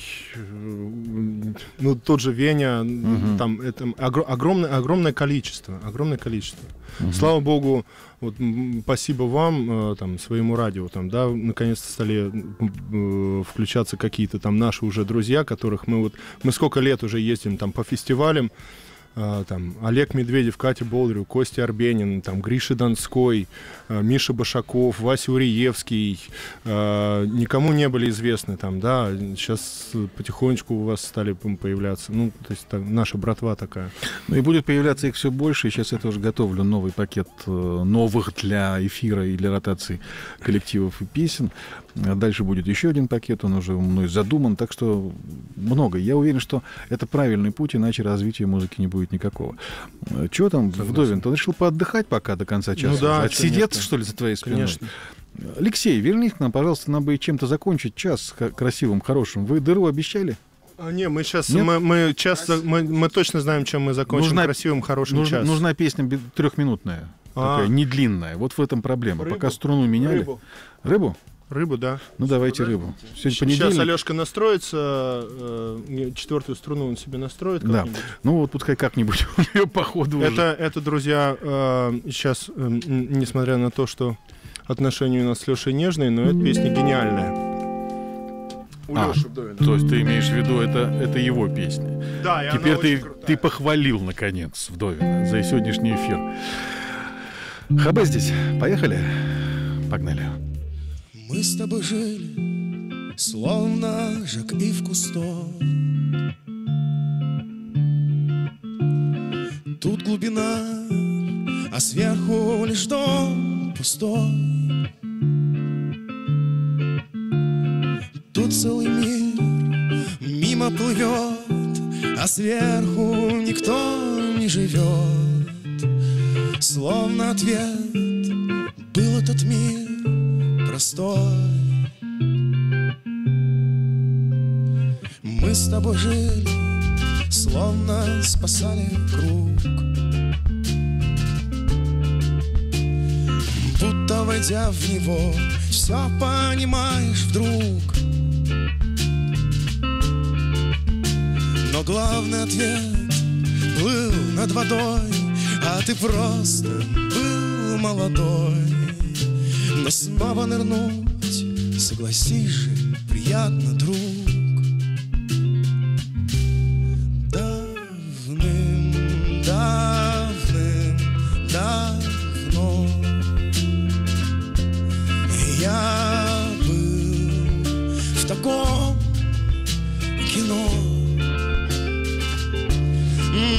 э, ну, тот же Веня, угу. там, это огр- огромное, огромное количество, огромное количество. Угу. Слава богу, вот, спасибо вам, э, там, своему радио, там, да, наконец-то стали э, включаться какие-то там наши уже друзья, которых мы вот, мы сколько лет уже ездим там по фестивалям, э, там, Олег Медведев, Катя Болдырев, Костя Арбенин, там, Гриша Донской, э, Миша Башаков, Вася Уриевский, э, никому не были известны, там, да, сейчас потихонечку у вас стали появляться, ну, то есть так, наша братва такая. Ну и будет появляться их все больше, и сейчас я тоже готовлю новый пакет э, новых для эфира и для ротации коллективов и песен. А дальше будет еще один пакет, он уже мной задуман, так что много. Я уверен, что это правильный путь, иначе развития музыки не будет никакого. Чего там, Вдовин, ты решил поотдыхать пока до конца часа? Ну да, отсидеться, что ли, за твоей спиной? Конечно. Алексей, вернись к нам, пожалуйста, нам бы чем-то закончить час красивым, хорошим. Вы дыру обещали? А, не, мы сейчас, мы, мы, часто, мы, мы точно знаем, чем мы закончим нужна, красивым, хорошим нужна, час. Нужна песня трехминутная, а. такая, не длинная. Вот в этом проблема. Рыбу. Пока струну меняли. Рыбу? Рыбу? Рыбу, да. Ну, давайте да? рыбу. Сегодня понедельник. Сейчас Алешка настроится, э, четвертую струну он себе настроит как-нибудь. Да. Ну, вот пускай как-нибудь у нее по ходу это, уже. это, друзья, э, сейчас, э, несмотря на то, что отношения у нас с Лешей нежные, но эта песня гениальная. У а, Леши Вдовина. То есть ты имеешь в виду, это, это его песня. Да, и Теперь она ты, очень крутая. ты похвалил, наконец, Вдовина за сегодняшний эфир. ХБ здесь. Поехали? Погнали. Мы с тобой жили, словно Жак Ив Кусто. Тут глубина, а сверху лишь дом пустой. Тут целый мир мимо плывет, а сверху никто не живет. Словно ответ был этот мир простой. Мы с тобой жили, словно спасали круг, будто войдя в него, все понимаешь вдруг. Но главный ответ плыл над водой, а ты просто был молодой. Но снова нырнуть, согласись же, приятно, друг. Давным, давным, давным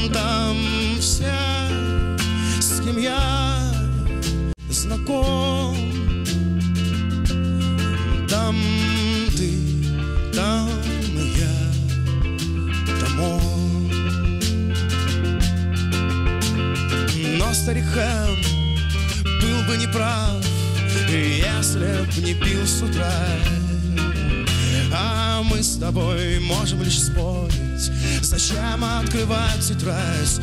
там все, с кем я знаком. Там ты, там я, там он. Но старик Хэм был бы неправ, если б не пил с утра. А мы с тобой можем лишь спорить, зачем открывать тетрадь.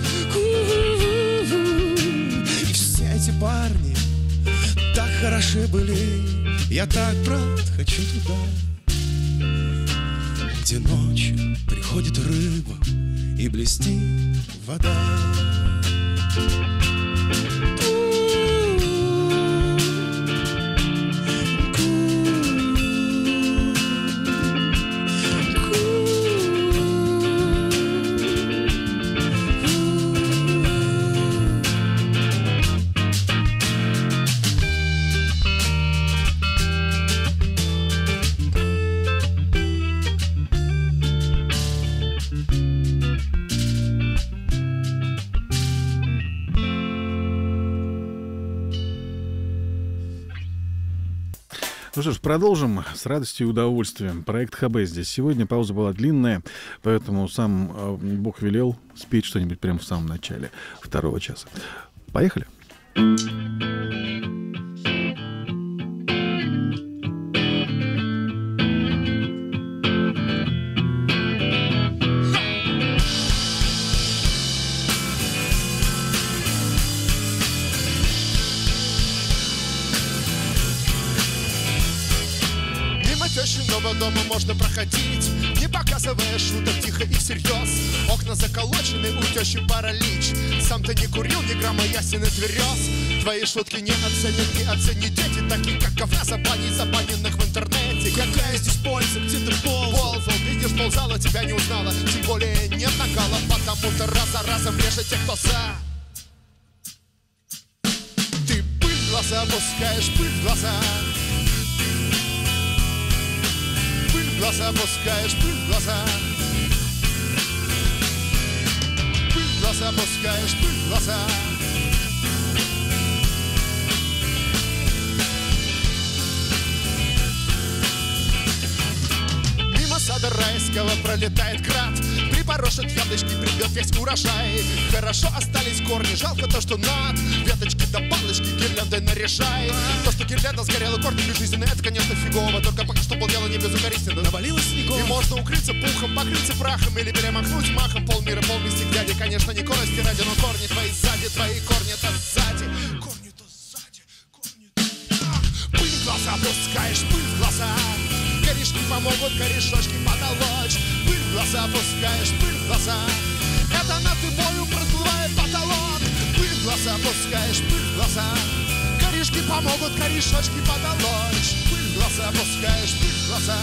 И все эти парни так хороши были, я так брат хочу туда, где ночью приходит рыба и блестит вода. Ну что ж, продолжим с радостью и удовольствием. Проект ХБ здесь. Сегодня пауза была длинная, поэтому сам э, Бог велел спеть что-нибудь прямо в самом начале второго часа. Поехали. Дома можно проходить, не показывая шуток, тихо и всерьез. Окна заколочены, у тещи паралич. Сам ты не курил, ни грамма ясен и тверез. Твои шутки не оценят, не оценят дети, такие как говна забанить, забаненных в интернете. Какая здесь польза, где ты ползал? Ползал, видишь, ползала, тебя не узнала. Тем более нет накала, потому-то раз за разом режет тех, кто за. Ты пыль в глаза пускаешь, пыль в глаза. Пыль в глаза пускаешь, пыль в глаза. Пыль в глаза пускаешь, пыль в глаза. Мимо сада райского пролетает град, припорошит яблочки, придет весь урожай. Хорошо остались корни, жалко то, что над веточки до палочки гирляндой наряжай. То, что гирлянда сгорела, корни безжизненные, это, конечно, фигово. Только пока что полдела не безукоризненно. Навалилось снегом, и можно укрыться пухом, покрыться прахом или перемахнуть махом. Полмира, полмистик дяди, конечно, не корости ради, но корни твои сзади, твои корни-то сзади. Корни-то сзади, корни-то... Пыль в глаза пускаешь, пыль в глаза. Корешки помогут корешочки потолочь. Пыль в глаза пускаешь, пыль в глаза. Это над тобою проплывает потолок. Пыль в глаза пускаешь, пыль в глаза. Корешки помогут корешочки потолочь. Пыль в глаза пускаешь, пыль в глаза.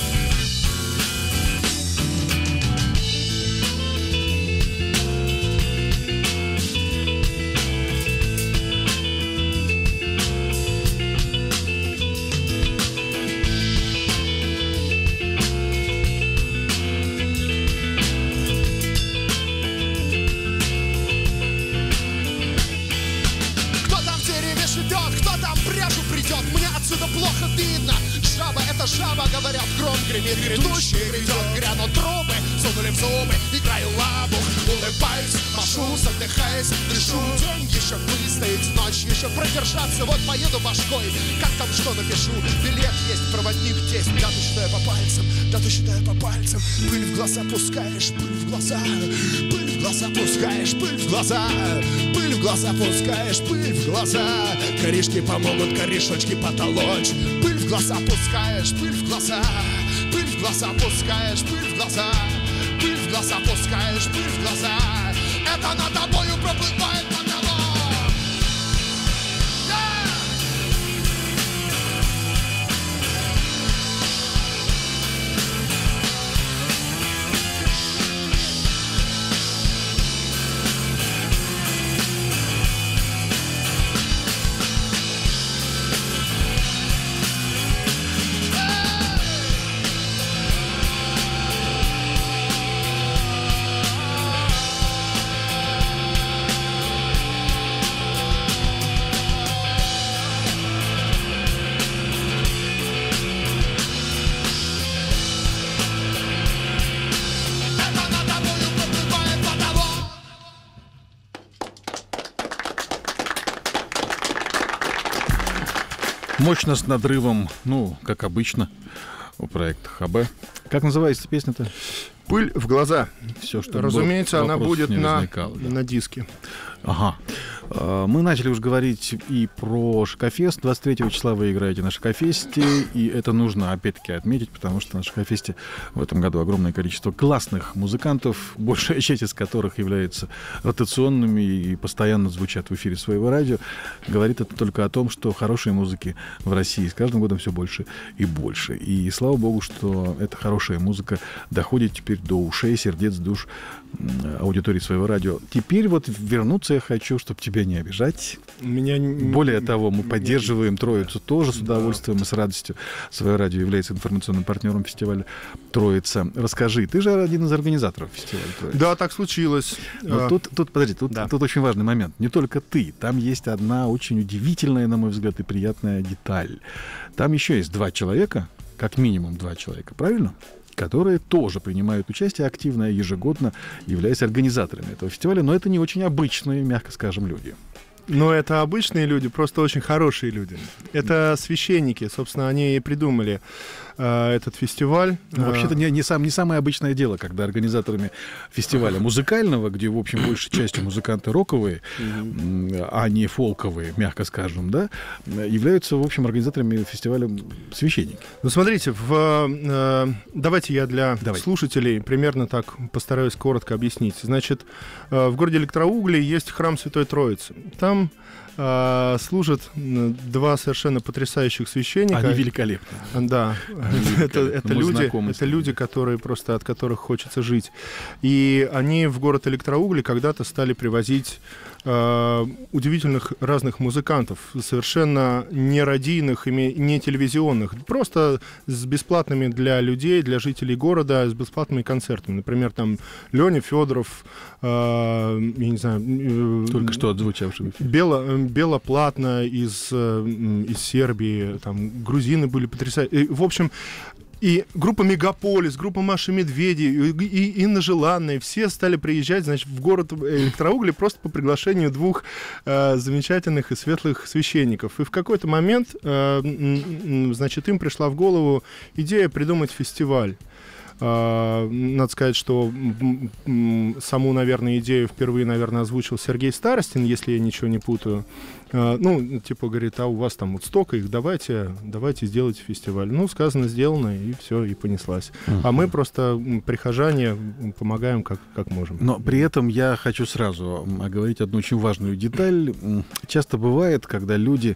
Плохо видно, жаба, это жаба, говорят, гром гремит, грядущий грядет, грянут трубы, сунули в зубы, играю лабух, улыбаюсь, машу, задыхаясь, дышу, день еще выстоять, ночь еще продержаться, вот поеду башкой, как там что напишу, билет есть, проводник есть, дату считаю по пальцам, дату считаю по пальцам, пыль в глаза пускаешь, пыль в глаза, пыль в глаза пускаешь, пыль в глаза, пыль в глаза пускаешь, пыль в глаза, корешки помогут корешочки потолочь. Пыль в глаза пускаешь, пыль в глаза. Пыль в глаза пускаешь, пыль в глаза. Пыль в глаза пускаешь, пыль в глаза. Это над тобою проплывает потолок. Мощно, с надрывом, ну, как обычно, у проекта ХБ. Как называется песня-то? «Пыль в глаза». Все, что Разумеется, она будет на, да. на диске. Ага. Мы начали уже говорить и про Шикофест. двадцать третьего числа вы играете на Шикофесте, и это нужно опять-таки отметить, потому что на Шикофесте в этом году огромное количество классных музыкантов, большая часть из которых является ротационными и постоянно звучат в эфире своего радио. Говорит это только о том, что хорошей музыки в России с каждым годом все больше и больше. И слава богу, что эта хорошая музыка доходит теперь до ушей, сердец, душ аудитории своего радио. Теперь вот вернуться я хочу, чтобы тебя не обижать. Меня... Более того, мы поддерживаем Троицу тоже с удовольствием и с радостью. Свое радио является информационным партнером фестиваля Троица. Расскажи, ты же один из организаторов фестиваля Троица. Да, так случилось. Но тут, тут, подожди, тут, да. тут очень важный момент. Не только ты. Там есть одна очень удивительная, на мой взгляд, и приятная деталь. Там еще есть два человека, как минимум два человека, правильно? Которые тоже принимают участие активно, ежегодно, являясь организаторами этого фестиваля. Но это не очень обычные, мягко скажем, люди. Но это обычные люди, просто очень хорошие люди. Это священники, собственно, они и придумали э, этот фестиваль. Ну, вообще-то не, не, сам, не самое обычное дело, когда организаторами фестиваля музыкального, где, в общем, большей частью музыканты роковые, а не фолковые, мягко скажем, да, являются, в общем, организаторами фестиваля священники. Ну, смотрите, в, э, давайте я для Давай. слушателей примерно так постараюсь коротко объяснить. Значит, э, в городе Электроугли есть храм Святой Троицы. Там э, служат два совершенно потрясающих священника. Они великолепны. Да, Они это, это, люди, это люди, которые просто от которых хочется жить. И они в город Электроугли когда-то стали привозить э, удивительных разных музыкантов, совершенно не радийных и не телевизионных, просто с бесплатными для людей, для жителей города, с бесплатными концертами. Например, там Леня Федоров, э, я не знаю... Э, Только что отзвучавший. Бело, белоплатно из, из Сербии, там грузины были потрясающие. В общем, и группа «Мегаполис», группа «Маши Медведи», и, и Инна Желанная, все стали приезжать, значит, в город Электроугли просто по приглашению двух э, замечательных и светлых священников. И в какой-то момент, э, значит, им пришла в голову идея придумать фестиваль. Uh, надо сказать, что саму, наверное, идею впервые, наверное, озвучил Сергей Старостин, если я ничего не путаю. Uh, ну, типа, говорит, а у вас там вот столько их, давайте, давайте сделайте фестиваль. Ну, сказано, сделано, и все, и понеслась. Uh-huh. А мы просто, прихожане, помогаем как, как можем. Но при этом я хочу сразу оговорить одну очень важную деталь. Часто бывает, когда люди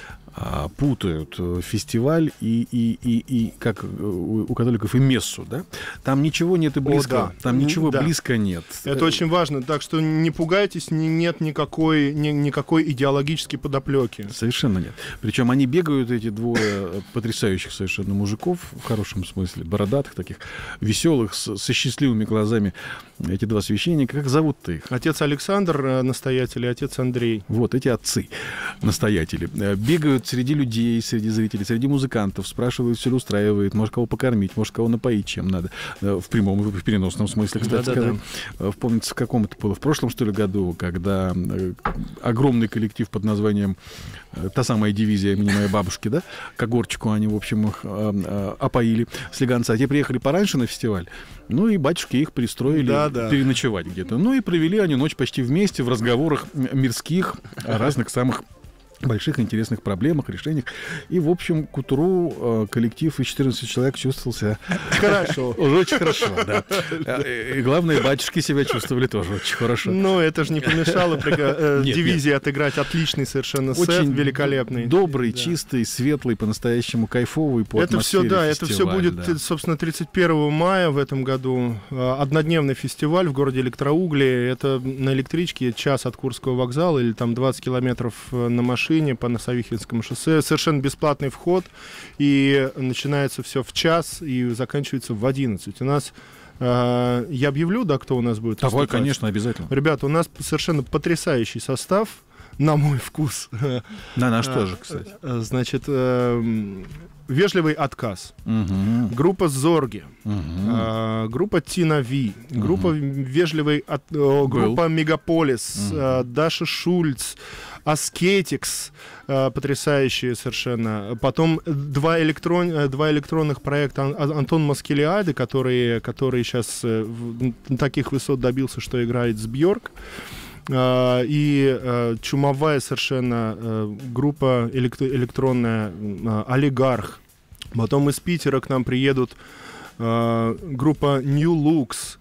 путают фестиваль и, и, и, и как у, у католиков и мессу, да? Там ничего нет и близко. О, да. Там ничего да. близко нет. Это очень важно. Так что не пугайтесь, не, нет никакой, ни, никакой идеологической подоплеки. Совершенно нет. Причем они бегают, эти двое потрясающих совершенно мужиков, в хорошем смысле, бородатых таких, веселых, с, со счастливыми глазами, эти два священника. Как зовут-то их? Отец Александр, настоятель, и отец Андрей. Вот, эти отцы, настоятели. Бегают среди людей, среди зрителей, среди музыкантов, спрашивают, все ли устраивает, может, кого покормить, может, кого напоить, чем надо. В прямом и в переносном смысле, кстати да, сказать. Да, да. Помните, в каком это было? В прошлом, что ли, году, когда огромный коллектив под названием та самая дивизия имени моей бабушки, да, когорчику они, в общем, их опоили слегонца. Те приехали пораньше на фестиваль, ну и батюшки их пристроили да, да. переночевать где-то. Ну и провели они ночь почти вместе в разговорах мирских о разных самых больших интересных проблемах, решениях. И, в общем, к утру э, коллектив из четырнадцати человек чувствовал себя хорошо. Уже очень хорошо, да. И главное, батюшки себя чувствовали тоже очень хорошо. Но это же не помешало дивизии отыграть отличный совершенно сет, великолепный. Добрый, чистый, светлый, по-настоящему кайфовый по атмосфере фестиваля. Это все, да, это все будет, собственно, тридцать первого мая в этом году. Однодневный фестиваль в городе Электроугли. Это на электричке час от Курского вокзала или там двадцать километров на машине по Носовихинскому шоссе. Совершенно бесплатный вход. И начинается все в час и заканчивается в одиннадцать. У нас... Э, я объявлю, да, кто у нас будет Давай, выступать? конечно, обязательно. Ребята, у нас совершенно потрясающий состав. на мой вкус. На наш тоже, кстати. Значит, «Вежливый отказ», угу. группа «Зорги», угу. группа «Тина Ви», группа угу. «Вежливый от...», группа «Мегаполис», угу. Даша Шульц, «Аскетикс», потрясающие совершенно. Потом два, электрон, два электронных проекта Антон Маскелиады, который, который сейчас таких высот добился, что играет с Бьорк. И чумовая совершенно группа электронная «Олигарх». Потом из Питера к нам приедут группа New Looks.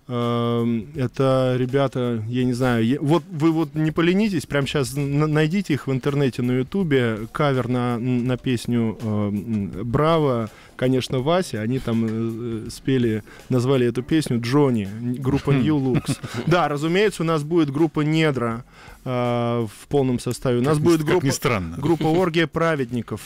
Это ребята, я не знаю, вот вы вот не поленитесь, прямо сейчас найдите их в интернете на Ютубе, кавер на, на песню «Браво», конечно, Вася, они там спели, назвали эту песню «Джонни», группа New Looks. Да, разумеется, у нас будет группа «Недра» в полном составе, у нас будет группа, группа «Оргия праведников».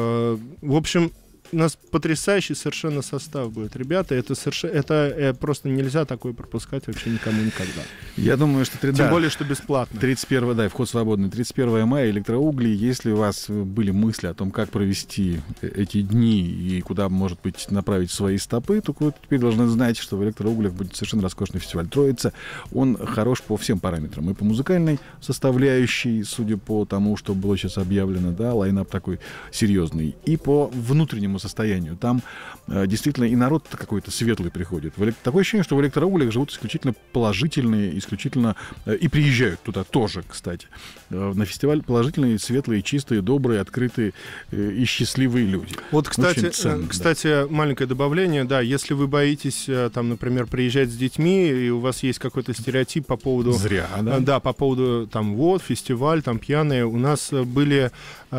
В общем, у нас потрясающий совершенно состав будет. Ребята, это, совершенно, это э, просто нельзя такое пропускать вообще никому никогда. Я думаю, что... Тем да, более, что бесплатно. тридцать первое, да, вход свободный. тридцать первое мая, электроугли. Если у вас были мысли о том, как провести эти дни и куда, может быть, направить свои стопы, то вы теперь должны знать, что в электроуглях будет совершенно роскошный фестиваль «Троица». Он хорош по всем параметрам. И по музыкальной составляющей, судя по тому, что было сейчас объявлено, да, лайнап такой серьезный, и по внутреннему состоянию. Там э, действительно и народ-то какой-то светлый приходит. В элек... Такое ощущение, что в электроуглях живут исключительно положительные, исключительно... Э, и приезжают туда тоже, кстати. Э, на фестиваль положительные, светлые, чистые, добрые, открытые э, и счастливые люди. Вот, кстати, ценно, кстати да. маленькое добавление. Да, если вы боитесь, э, там, например, приезжать с детьми, и у вас есть какой-то стереотип по поводу... Зря, да? Э, да, по поводу, там, вот, фестиваль, там, пьяные. У нас были э,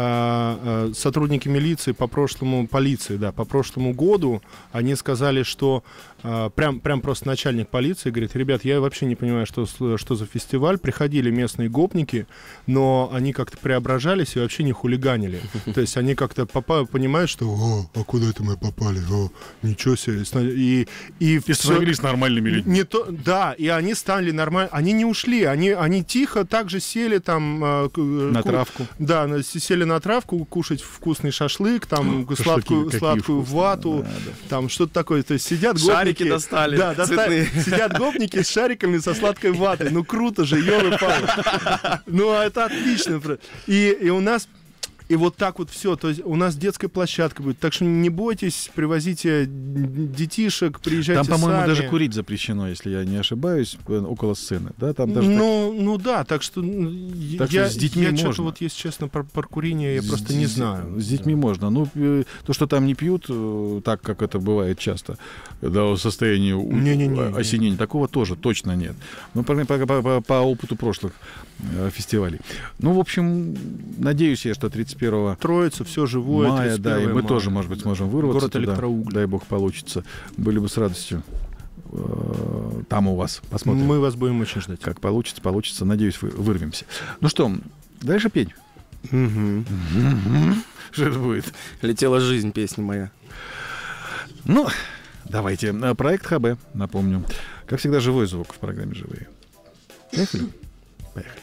э, сотрудники милиции по прошлому, полиции, да, по прошлому году, они сказали, что э, прям, прям просто начальник полиции говорит: ребят, я вообще не понимаю, что, что за фестиваль. Приходили местные гопники, но они как-то преображались и вообще не хулиганили. То есть они как-то попа- понимают, что «О, а куда это мы попали? О, ничего себе». И, и, и становились нормальными людьми. Не то, да, и они стали нормальными. Они не ушли, они, они тихо также сели там... Э, на ку- травку. Да, сели на травку, кушать вкусный шашлык, там сладкую, сладкую вату, да, да. там что-то такое. То есть сидят гопники... Шарики достали, да, достали, сидят гопники с шариками со сладкой ватой. Ну круто же, ёлы-палы. Ну это отлично. И, и у нас... И вот так вот все. То есть у нас детская площадка будет. Так что не бойтесь, привозите детишек, приезжайте сами. Там, по-моему, даже курить запрещено, если я не ошибаюсь, около сцены. Да, там даже ну, так... ну да, так что так я, что с детьми я можно. что-то вот, если честно, про, про курение я с, просто не знаю. С детьми да. можно. Ну, то, что там не пьют, так, как это бывает часто, до состояния осенения, такого тоже точно нет. Ну, по, по, по, по опыту прошлых э, фестивалей. Ну, в общем, надеюсь я, что тридцать первого Троица, все живое. Мая, да, и мы мая. тоже, может быть, сможем вырваться Город электроугли. Дай бог получится. Были бы с радостью там у вас. Посмотрим. Мы вас будем очень ждать. Как получится, получится. Надеюсь, вырвемся. Ну что, дальше петь. Угу. Что это будет? Летела жизнь, песня моя. Ну, давайте. Проект ХБ, напомню. Как всегда, живой звук в программе «Живые». Поехали? Поехали.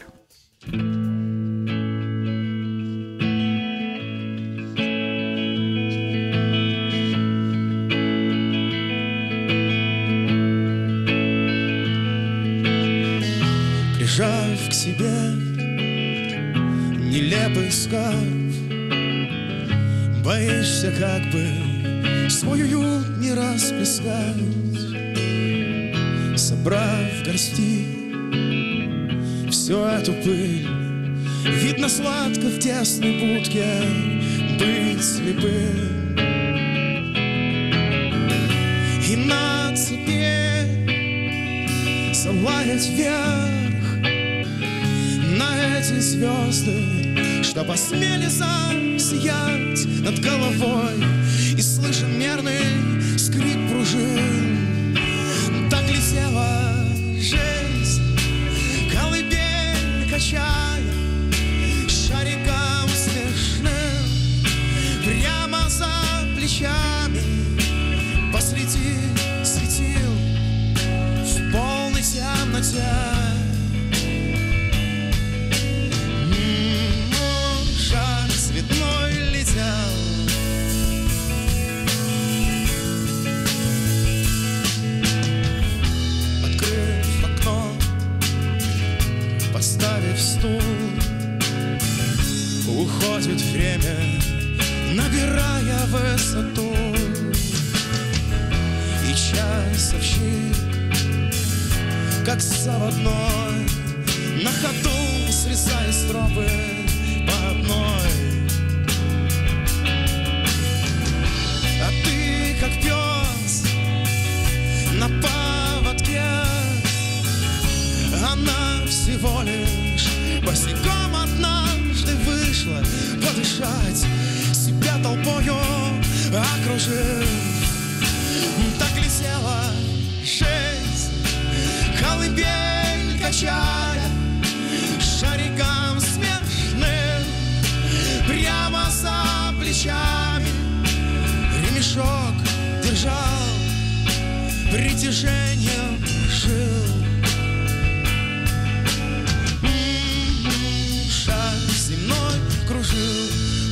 Прижав к себе нелепый скарб, боишься как бы свой уют не расплескать. Собрав в горсти всю эту пыль, видно сладко в тесной будке быть слепым. И на цепи залаять вверх на эти звезды, что посмели засиять над головой, и слышен мерный скрип пружин. Так летела жизнь, колыбель качая шариком смешным прямо за плечами посреди светил в полной темноте. проходит время, набирая высоту, и часовщик, как заводной, на ходу срезая стропы по одной. А ты, как пес на поводке, она всего лишь босиком однажды вышла подышать, себя толпою окружив. Так летела жизнь, колыбель качая, шариком смешным прямо за плечами. Ремешок держал, притяжением жил. М-м-м, шар земной кружил.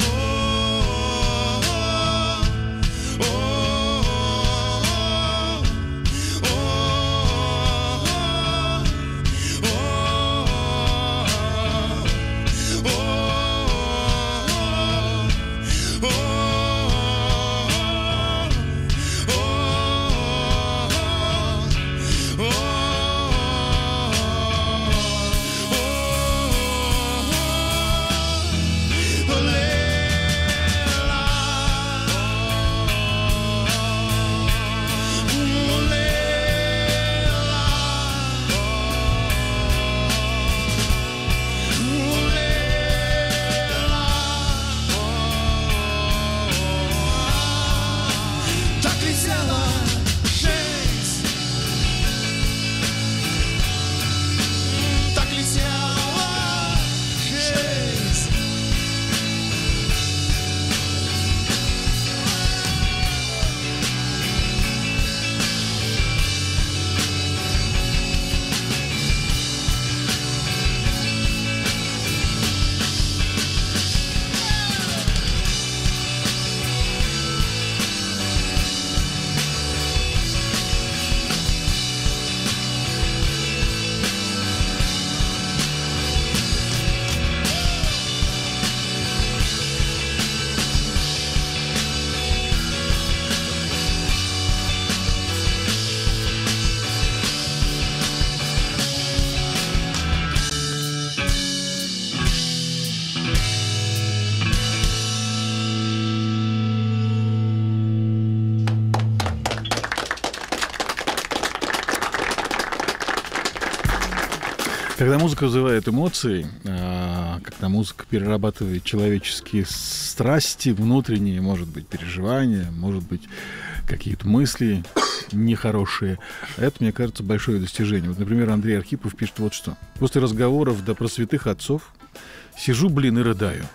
Когда музыка вызывает эмоции, когда музыка перерабатывает человеческие страсти, внутренние, может быть, переживания, может быть, какие-то мысли нехорошие, это, мне кажется, большое достижение. Вот, например, Андрей Архипов пишет вот что. После разговоров до про святых отцов сижу, блин, и рыдаю.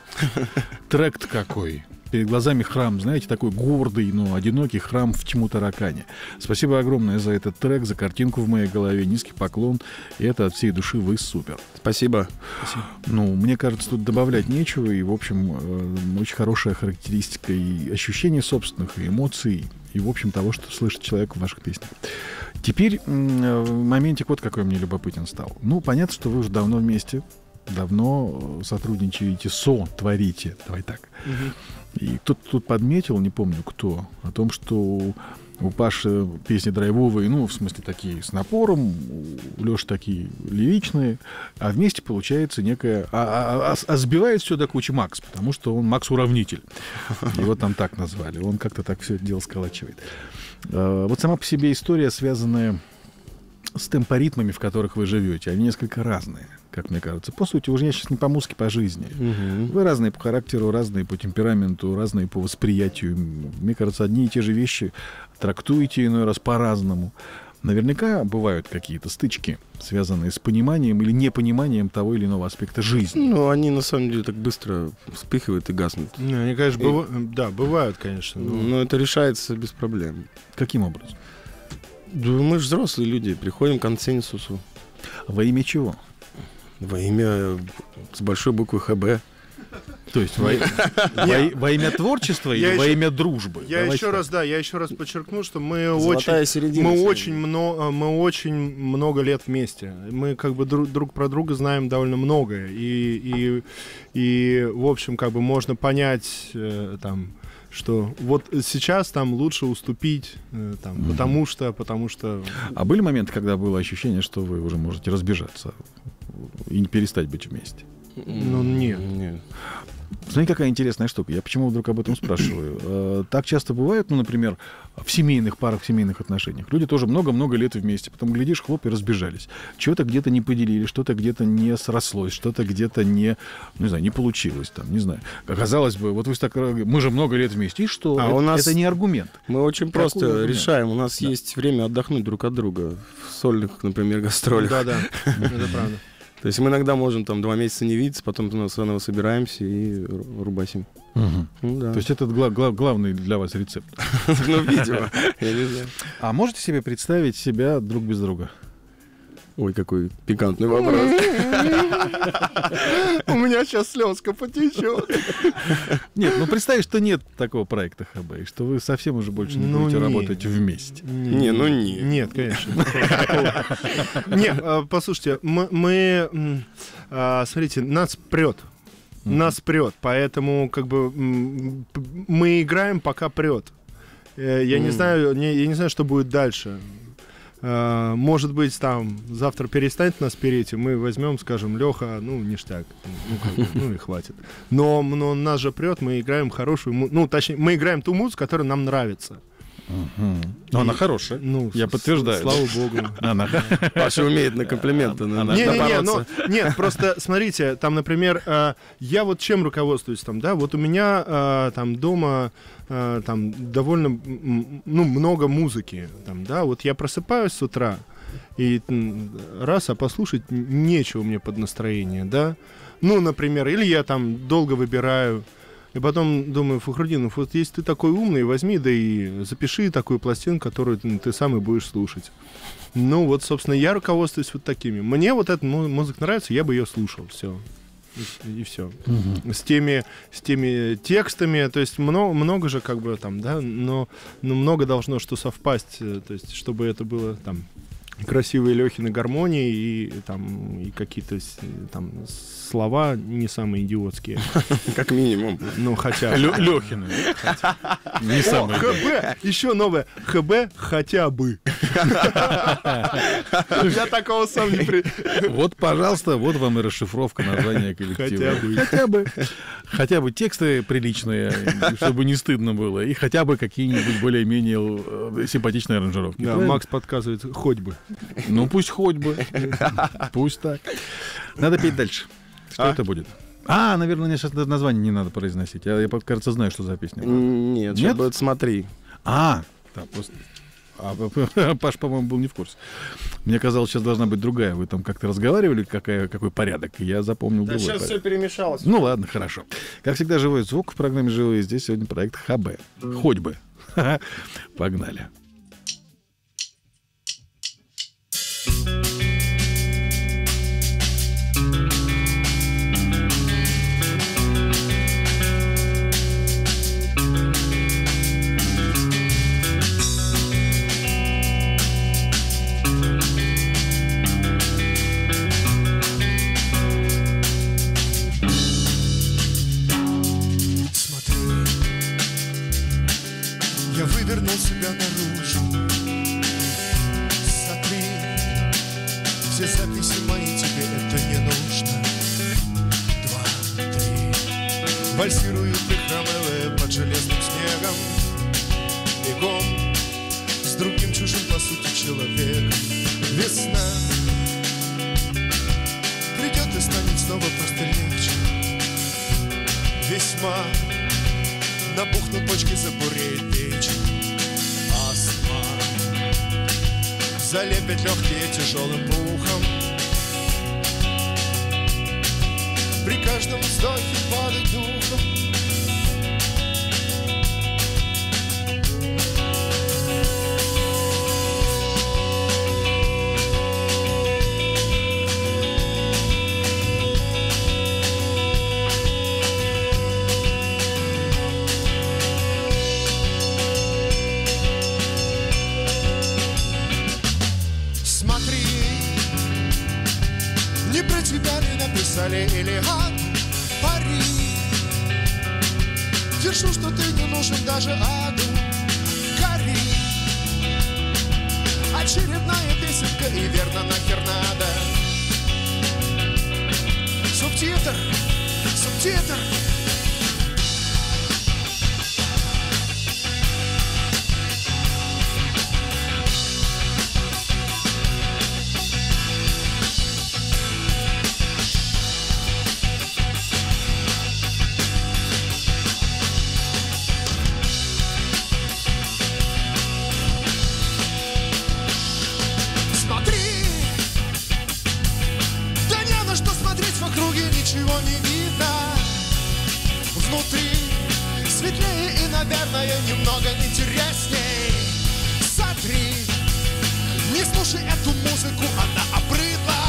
Трект какой. Перед глазами храм, знаете, такой гордый, но одинокий храм в Тьму-Таракане. Спасибо огромное за этот трек, за картинку в моей голове. Низкий поклон. И это от всей души, вы супер. Спасибо. Спасибо. Ну, мне кажется, тут добавлять нечего. И, в общем, очень хорошая характеристика и ощущений собственных, и эмоций, и, в общем, того, что слышит человек в ваших песнях. Теперь моментик вот какой мне любопытен стал. Ну, понятно, что вы уже давно вместе, давно сотрудничаете, со-творите. Давай так. Угу. И кто-то тут подметил, не помню кто, о том, что у Паши песни драйвовые, ну, в смысле, такие с напором, у Лёши такие лиричные, а вместе получается некая... А, а, а, а сбивает все до кучи Макс, потому что он Макс-уравнитель. Его там так назвали. Он как-то так все это дело сколачивает. Вот сама по себе история, связанная с темпоритмами, в которых вы живете, они несколько разные, как мне кажется. По сути, уже я сейчас не по музыке, по жизни. Угу. Вы разные по характеру, разные по темпераменту, разные по восприятию. Мне кажется, одни и те же вещи трактуете иной раз по-разному. Наверняка бывают какие-то стычки, связанные с пониманием или непониманием того или иного аспекта жизни. Ну, они на самом деле так быстро вспыхивают и гаснут. Ну, они, конечно, и... быв... да, бывают, конечно. Но... но это решается без проблем. Каким образом? Да, мы же взрослые люди, приходим к консенсусу. Во имя чего? Во имя с большой буквы ХБ. То есть во, во, во имя творчества или во имя дружбы? Я Давайте еще так. раз, да, я еще раз подчеркну, что мы Золотая очень, середина мы сегодня. очень много, мы очень много лет вместе. Мы как бы друг, друг про друга знаем довольно многое, и и и в общем как бы можно понять э, там, что вот сейчас там лучше уступить, э, там, mm-hmm. потому что, потому что. А были моменты, когда было ощущение, что вы уже можете разбежаться и не перестать быть вместе? Ну нет. Нет. Смотри, какая интересная штука. Я почему вдруг об этом спрашиваю? Так часто бывает, ну, например, в семейных парах, в семейных отношениях. Люди тоже много-много лет вместе, потом, глядишь, хлоп, и разбежались. Чего-то где-то не поделили, что-то где-то не срослось, что-то где-то не, ну, не знаю, не получилось, там, не знаю. Казалось бы, вот вы так, мы же много лет вместе, и что? А это, у нас- это не аргумент. Мы очень Какой просто аргумент? решаем. У нас Да. есть время отдохнуть друг от друга в сольных, например, гастролях. Да, да, это правда. То есть мы иногда можем там два месяца не видеться, потом мы заново собираемся и ру- рубасим. Мгм. Ну да. То есть это гла- гла- главный для вас рецепт. Ну, видимо. Я не знаю. А можете себе представить себя друг без друга? Ой, какой пикантный вопрос. У меня сейчас слезка потечет. Нет, ну представь, что нет такого проекта ХБ, и что вы совсем уже больше не Ну, будете не. работать вместе. Не, ну не. Нет, конечно. Нет, а, послушайте, мы, мы, м, а, смотрите, нас прет. Нас прет, поэтому как бы м, п- мы играем, пока прет. Э, Я не М. знаю, не- я не знаю, что будет дальше. А, Может быть, там завтра перестанет нас переть, и мы возьмем, скажем, Леха, ну, ништяк, ну, как бы, ну и хватит. Но, но нас же прет, мы играем хорошую, му- ну, точнее, мы играем ту музыку, которая нам нравится. Мгм. Но она хорошая. Ну, Я с- подтверждаю. Слава богу. Она Паша умеет на комплименты на- Она- Не-не-не, ну, напороться. нет, просто смотрите, там, например, э, я вот чем руководствуюсь там, да, вот у меня э, там дома э, там довольно, м, ну, много музыки, там, да, вот я просыпаюсь с утра, и м, раз, а послушать н- нечего мне под настроение, да, ну, например, или я там долго выбираю, и потом думаю, Фахрудинов, вот если ты такой умный, возьми, да и запиши такую пластинку, которую ты, ты сам и будешь слушать. Ну, вот, собственно, я руководствуюсь вот такими. Мне вот эта му- музыка нравится, я бы ее слушал, все. И, все. Мгм. С теми, с теми текстами, то есть много, много же как бы там, да, но, но много должно что совпасть, э, то есть чтобы это было там красивые Лехины гармонии и там и какие-то с- там слова не самые идиотские. Как минимум. Ну, хотя... Лё- Лёхины. Не О, самое. ХБ! Еще новое. ХБ хотя бы. Я такого сам не при... Вот, пожалуйста, вот вам и расшифровка названия коллектива. Хотя бы. Хотя бы. Хотя бы тексты приличные, чтобы не стыдно было, и хотя бы какие-нибудь более-менее э, симпатичные аранжировки. Да, Правильно? Макс подсказывает, хоть бы. Ну, пусть хоть бы. Пусть так. Надо петь дальше. Что А? это будет? А, наверное, мне сейчас название не надо произносить. Я, я, кажется, знаю, что за песня. Нет, Нет? сейчас будет «Смотри». А, да, просто... А, Паш, по-моему, был не в курсе. Мне казалось, сейчас должна быть другая. Вы там как-то разговаривали, какая, какой порядок. И я запомнил другой порядок. перемешалось. Ну ладно, хорошо. Как всегда, живой звук в программе «Живые». Здесь сегодня проект ХБ. Хоть бы. Погнали. Смотри, я вывернул себя наружу. Смотри, все записи мои, тебе это не нужно. Два, три, вальсируют прихрамывая под железным снегом. Бегом с другим чужим, по сути, человеком. Весна придет и станет снова просто легче. Весьма набухнут почки, забуреет печь. Астма залепят легкие тяжелым пухом. При каждом вздохе падать духом. Не про тебя ли написали элегант пари. Держу, что ты не нужен даже аду. Гори. Очередная песенка и верно нахер надо. Субтитр, субтитр. Ничего не видно внутри. Светлее и, наверное, немного интересней. Смотри, не слушай эту музыку, она обрыдла.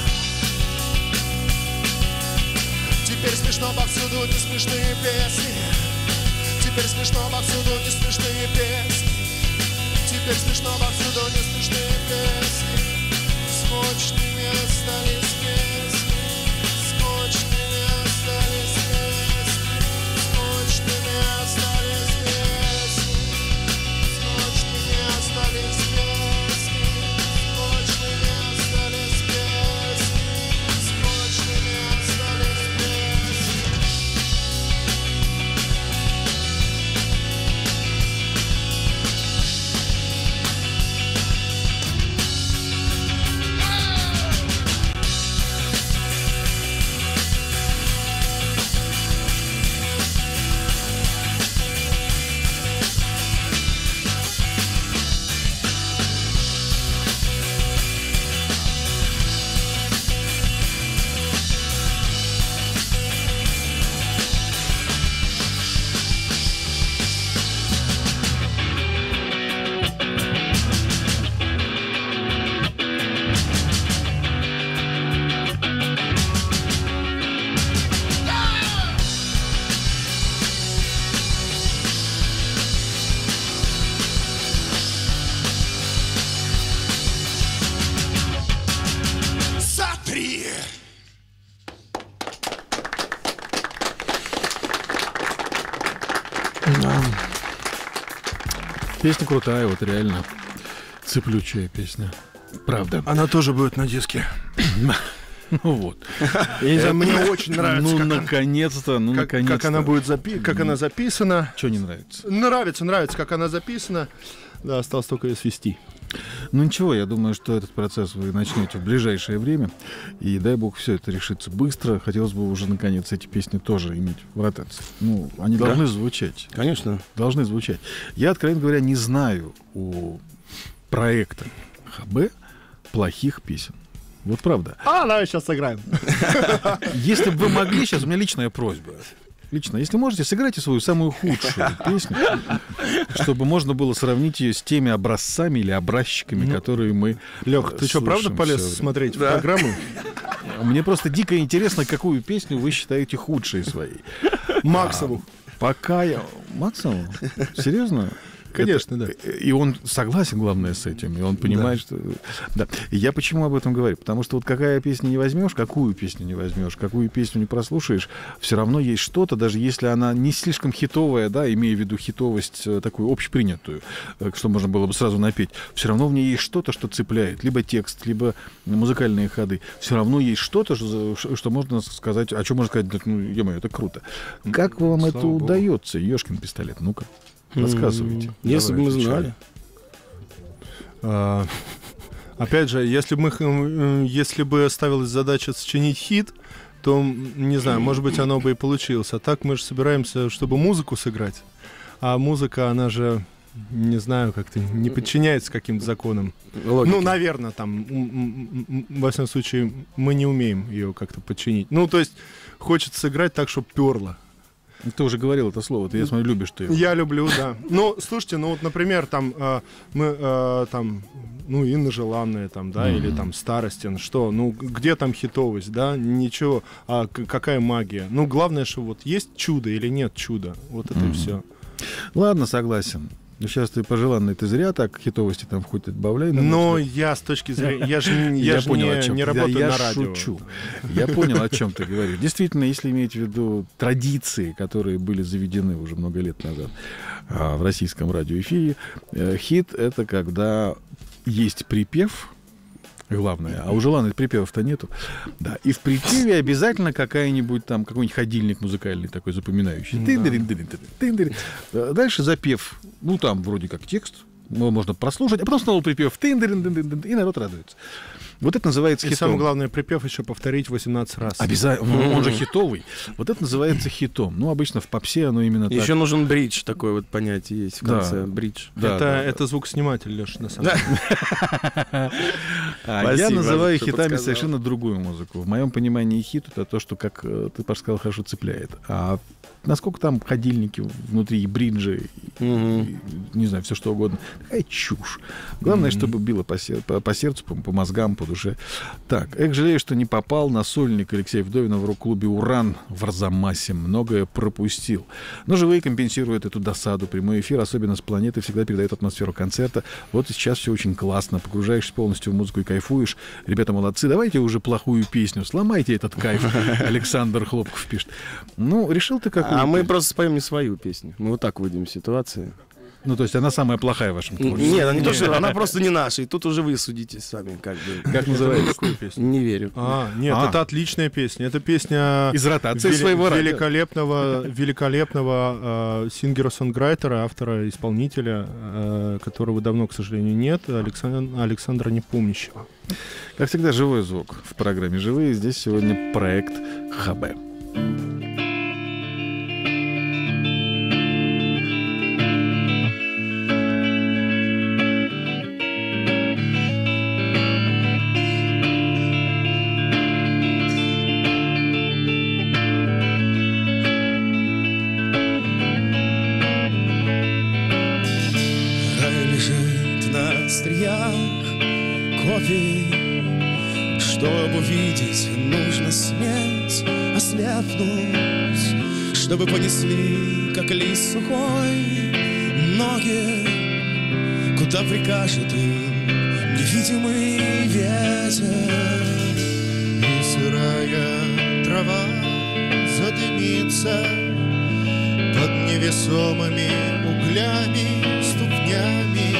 Теперь смешно повсюду не смешные песни. Теперь смешно повсюду не смешные песни. Теперь смешно повсюду не смешные песни. Скучными остались песни. Скучными остались песни. Скучными остались песни. Скучными остались песни. Скучными остались песни. Скучными остались песни. Песня крутая, вот реально цеплючая песня. Правда. Она тоже будет на диске. Ну вот. Мне очень нравится. Ну, наконец-то, ну, наконец-то. Как она будет запи- как она записана. Что не нравится? Нравится, нравится, как она записана. Да, осталось только ее свести. Ну ничего, я думаю, что этот процесс вы начнете в ближайшее время. И дай бог все это решится быстро. Хотелось бы уже наконец эти песни тоже иметь в ротации. Ну, они Да. должны звучать. Конечно. Должны звучать. Я, откровенно говоря, не знаю у проекта ХБ плохих песен. Вот правда. А, давай сейчас сыграем. Если бы вы могли, сейчас у меня личная просьба. Лично, если можете, сыграйте свою самую худшую песню, чтобы можно было сравнить ее с теми образцами или образчиками, ну, которые мы Лёх, ты что, правда полез смотреть да. программу? Мне просто дико интересно, какую песню вы считаете худшей своей. Максову. А, пока я... Максову? Серьезно? Конечно, это, да. И он согласен, главное, с этим. И он понимает, да. что... Да. И я почему об этом говорю? Потому что вот какая песня не возьмешь, какую песню не возьмешь, какую песню не прослушаешь, все равно есть что-то, даже если она не слишком хитовая, да, имея в виду хитовость такую общепринятую, что можно было бы сразу напеть, все равно в ней есть что-то, что цепляет. Либо текст, либо музыкальные ходы. Все равно есть что-то, что, что можно сказать... А что можно сказать? Ну, е-мое, это круто. Как вам Слава это Богу. удается, ёшкин пистолет? Ну-ка. Рассказывайте. Если бы мы знали. А, опять же, если бы мы, если бы ставилась задача сочинить хит, то, не знаю, может быть, оно бы и получилось. А так мы же собираемся, чтобы музыку сыграть. А музыка, она же, не знаю, как-то не подчиняется каким-то законам. Логики. Ну, наверное, там, во всяком случае, мы не умеем ее как-то подчинить. Ну, то есть, хочется сыграть так, чтобы перло. Ты уже говорил это слово, ты, я смотрю, любишь ты его. Я люблю, да. Ну, слушайте, ну вот, например, там э, мы э, там, ну, Инна Желанная, там, да, mm-hmm. или там Старостин, что, ну, где там хитовость, да, ничего, а к- какая магия? Ну, главное, что вот есть чудо или нет чуда, вот это mm-hmm. и все. Ладно, согласен. Ну, сейчас ты пожеланный, ты зря так хитовости там хоть добавляй. Но я с точки зрения... Я же я ж не, не работаю да, на я радио. Шучу. Я понял, о чем ты говоришь. Действительно, если иметь в виду традиции, которые были заведены уже много лет назад а, в российском радиоэфире, э, хит — это когда есть припев, главное, а у желанных припевов-то нету. Да, и в припеве обязательно какая-нибудь там, какой-нибудь ходильник музыкальный такой запоминающий. Да. Дальше запев, ну там вроде как текст, можно прослушать, а потом снова припев, и народ радуется. Вот это называется и хитом. самое главное, припев еще повторить восемнадцать раз. Обязательно. Mm-hmm. Он же хитовый. Вот это называется хитом. Ну, обычно в попсе оно именно Еще так. Еще нужен бридж, такое вот понятие есть в конце. Да. Бридж. Да, это, да, это да. звукосниматель, Леша, на самом деле. Я называю хитами совершенно другую музыку. В моем понимании хит — это то, что, как ты, Паш, сказал, хорошо цепляет. А насколько там ходильники внутри, и бриджи, mm-hmm. и, не знаю, все что угодно. Такая чушь. Главное, mm-hmm. чтобы било по, сер- по, по сердцу, по, по мозгам, по душе. Так, эх, жалею, что не попал на сольник Алексея Вдовина в рок-клубе «Уран» в Арзамасе. Многое пропустил. Но живые компенсируют эту досаду. Прямой эфир, особенно с планеты, всегда передает атмосферу концерта. Вот и сейчас все очень классно. Погружаешься полностью в музыку и кайфуешь. Ребята молодцы. Давайте уже плохую песню. Сломайте этот кайф. Александр Хлопков пишет. Ну, решил ты какую-то? А мы просто споем не свою песню. Мы вот так выйдем из ситуации. Ну, то есть она самая плохая в вашем творчестве? Нет, не то, что она просто не наша. И тут уже вы судите сами, как бы. Как называется? Какую песню? Не верю. А, нет, а. это отличная песня. Это песня из ротации вели- своего великолепного, великолепного э, сингера-сонграйтера, автора, исполнителя, э, которого давно, к сожалению, нет, Александра, Александра Непомнящего. Как всегда, живой звук в программе «Живые». Здесь сегодня проект ХБ. Чтобы увидеть, нужно сметь, ослепнуть, чтобы понесли, как лист сухой, ноги, куда прикажет им невидимый ветер. И сырая трава задымится под невесомыми углями, ступнями,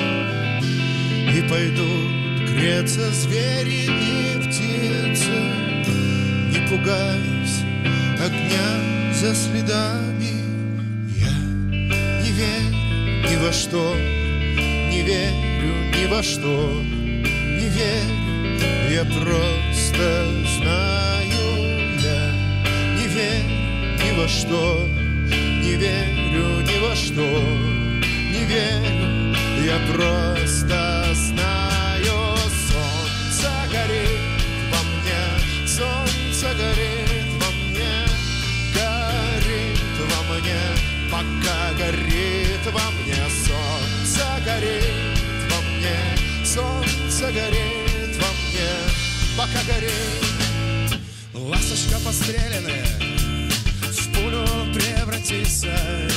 и пойдут греться звери и птицы. Не пугайся огня за следами. Я не верю ни во что, не верю ни во что, не верю, я просто знаю. Я не верю ни во что, не верю ни во что, не верю, я просто знаю. Солнце горит во мне, солнце горит во мне, горит во мне, пока горит во мне. Солнце горит во мне, солнце горит во мне, пока горит. Ласточка постреленная в пулю превратится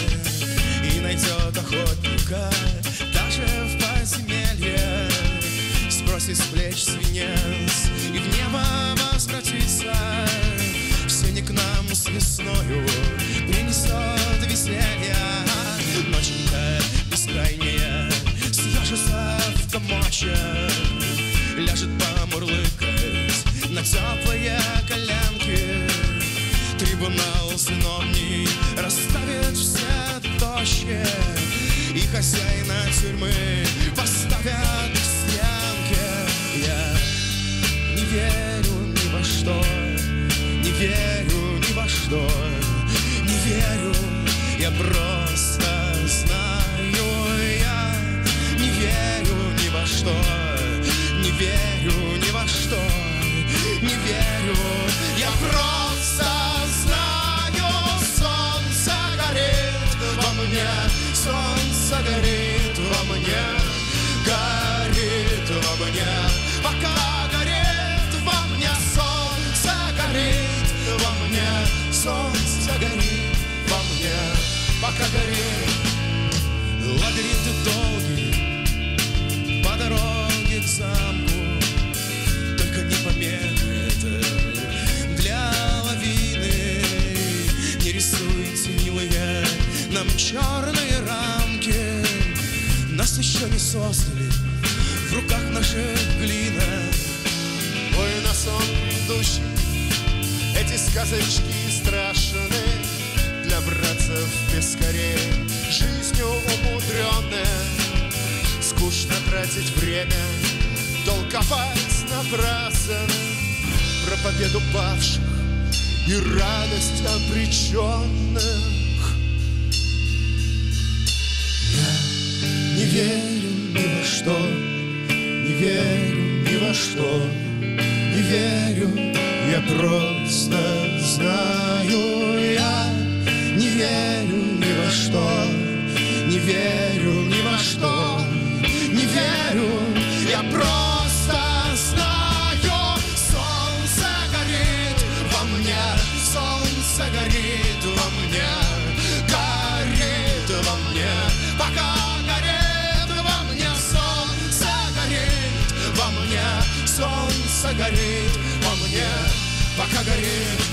и найдет охотника даже в подземелье. Сбросит с плеч свинец и в небо возвратится. Все не к нам с весною принесет веселье. Ноченька бескрайняя съежится в комочек, ляжет помурлыкать на теплые коленки. Трибунал сыновний расставит все точки, и хозяина тюрьмы поставят к стенке. Я не верю ни во что, не верю ни во что, не верю, я просто знаю. Я не верю ни во что, не верю ни во что, не верю, я просто знаю. Солнце горит во мне, солнце горит во мне, горит во мне, пока горит во мне. Солнце горит во мне, солнце горит во мне, пока горит. Лабиринты еще не создали в руках наших глина. Ой, на сон идущий, эти сказочки страшны для братцев-пескарей. Жизнью умудренная, скучно тратить время, толковать напрасно про победу павших и радость обреченных. Я не верю ни во что, не верю ни во что, не верю, я просто знаю. Я не верю ни во что, не верю ни во что, не верю, я просто знаю. Солнце горит во мне, солнце горит во мне, горит во мне, пока горит во мне. Солнце горит во мне, солнце горит во мне, пока горит.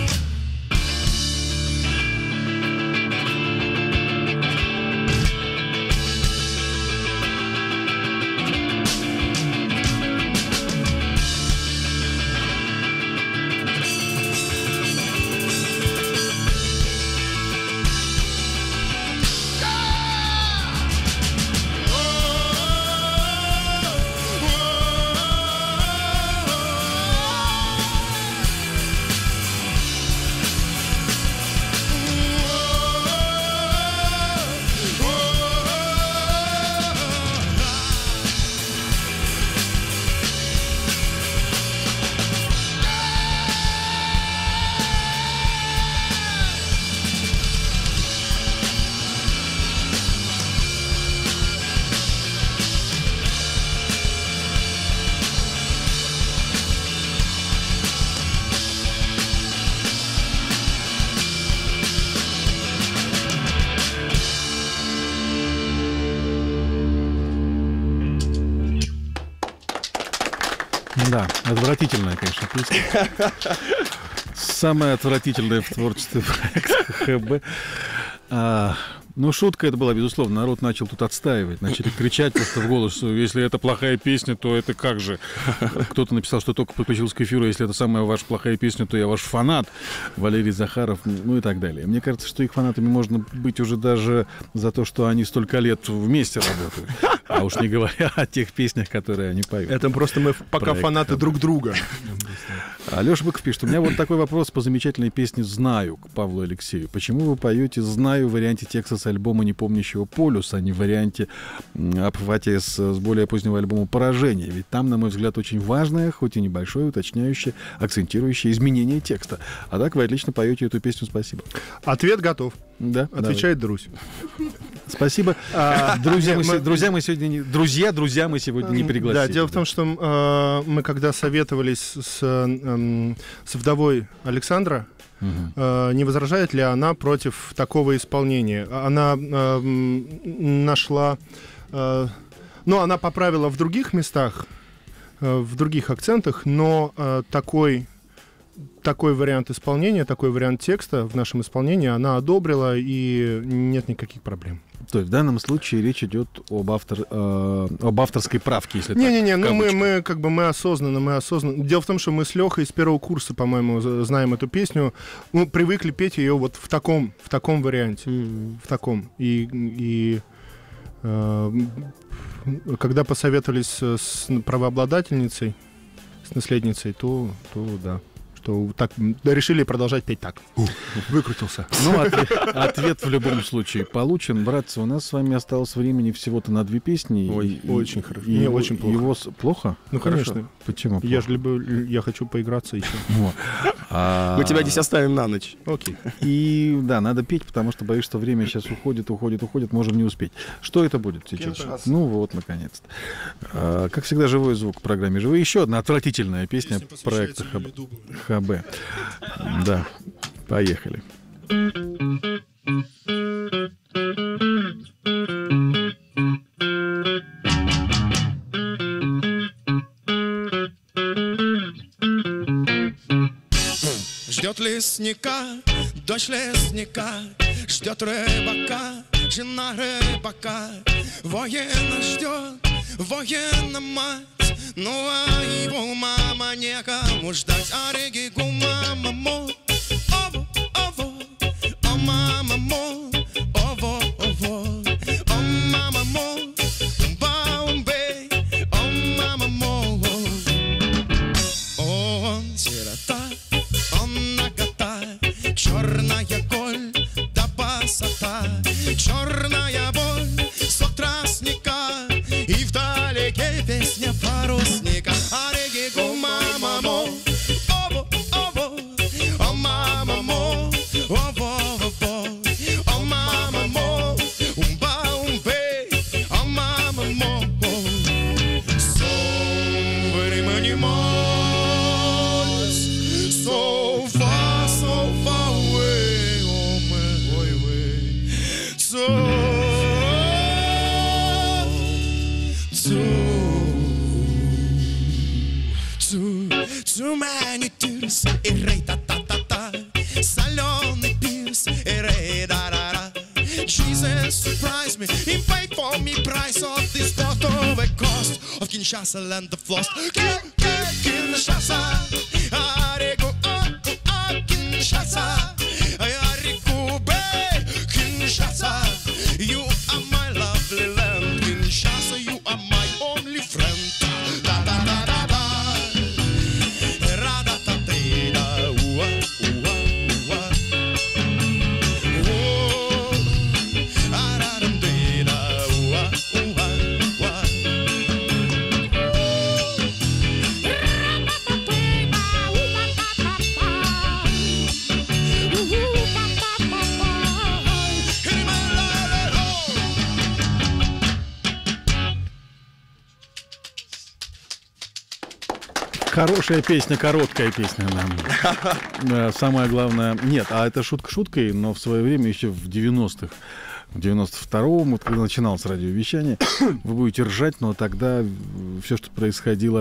Да, отвратительная, конечно, песня. Самая отвратительная в творчестве проекта ХБ. А, ну, шутка это была, безусловно. Народ начал тут отстаивать, начали кричать просто в голос, что если это плохая песня, то это как же? Кто-то написал, что только подключился к эфиру, если это самая ваша плохая песня, то я ваш фанат. Валерий Захаров, ну и так далее. Мне кажется, что их фанатами можно быть уже даже за то, что они столько лет вместе работают. А уж не говоря о тех песнях, которые они поют. Это просто мы пока Проект фанаты ХБ. друг друга. Алеша Быков пишет, у меня вот такой вопрос по замечательной песне «Знаю» к Павлу Алексею. Почему вы поете «Знаю» в варианте текста с альбома «Не помнящего полюса», а не в варианте апофатия с, с более позднего альбома «Поражение»? Ведь там, на мой взгляд, очень важное, хоть и небольшое, уточняющее, акцентирующее изменение текста. А так вы отлично поете эту песню, спасибо. Ответ готов. Да, Отвечает Друзь. спасибо. А, друзья, мы, мы, друзья, мы сегодня не, друзья, друзья, мы сегодня не пригласили. Да, дело в том, что э, мы когда советовались с, э, с вдовой Александра, угу. э, не возражает ли она против такого исполнения? Она э, нашла, э, ну, она поправила в других местах, э, в других акцентах, но э, такой такой вариант исполнения, такой вариант текста в нашем исполнении она одобрила, и нет никаких проблем. То есть в данном случае речь идет об, автор, э, об авторской правке, если не, так. Не-не-не, ну мы, мы как бы мы осознанно, мы осознанно. Дело в том, что мы с Лехой с первого курса, по-моему, знаем эту песню. Мы привыкли петь ее вот в таком, в таком варианте. Mm-hmm. В таком. И, и э, когда посоветовались с правообладательницей, с наследницей, то, то да. То так, да, решили продолжать петь так. Ух, выкрутился. Ну, ответ, ответ в любом случае получен. Братцы, у нас с вами осталось времени всего-то на две песни. Ой, и, очень и, хорошо. И Мне его, очень плохо. Его с... Плохо? Ну, Хорошо. конечно. Почему плохо? Я же либо, я хочу поиграться еще. Мы тебя здесь оставим на ночь. Окей. И да, надо петь, потому что боюсь, что время сейчас уходит, уходит, уходит, можем не успеть. Что это будет сейчас? Ну вот, наконец-то. А, как всегда, живой звук в программе «Живой». Еще одна отвратительная песня проекта ХБ. Да, поехали. Ждет лесника, дочь лесника, ждет рыбака, жена рыбака. Военно ждет, военно мать. Ну а его мама некому ждать. А регику мама мо, ово, ово, о мама мо, ово, ово, о мама мо, баумбей, о мама мо. Он сирота, он нагота, черная голь да босота, черная боль, сок тростника, и вдалеке песня парусника. А регику мама мо, ово, ово, о мама мо, ово, ово, о мама мо, умба, умбей, о мама мо. So very many miles, so far, so far away, oh my way, way. So too, too, too many tears, и рей та-та-та-та, соленый пирс, и рей да-да-да. Jesus surprised me, he paid for me price of this bottle of a cost of Kinshasa land of lost. Kinshasa, Arigo, ah, Kinshasa, Arigo, Bay, Kinshasa. You are my lovely land, Kinshasa, you are my only friend. Da da da da da, ra da da da da, ooh ooh ooh. Oh, ah da da da, ooh ooh ooh. Хорошая песня, короткая песня. Да. Самое главное... Нет, а это шутка шуткой, но в свое время, еще в девяностых, в девяносто втором, вот когда начиналось радиовещание, вы будете ржать, но тогда все, что происходило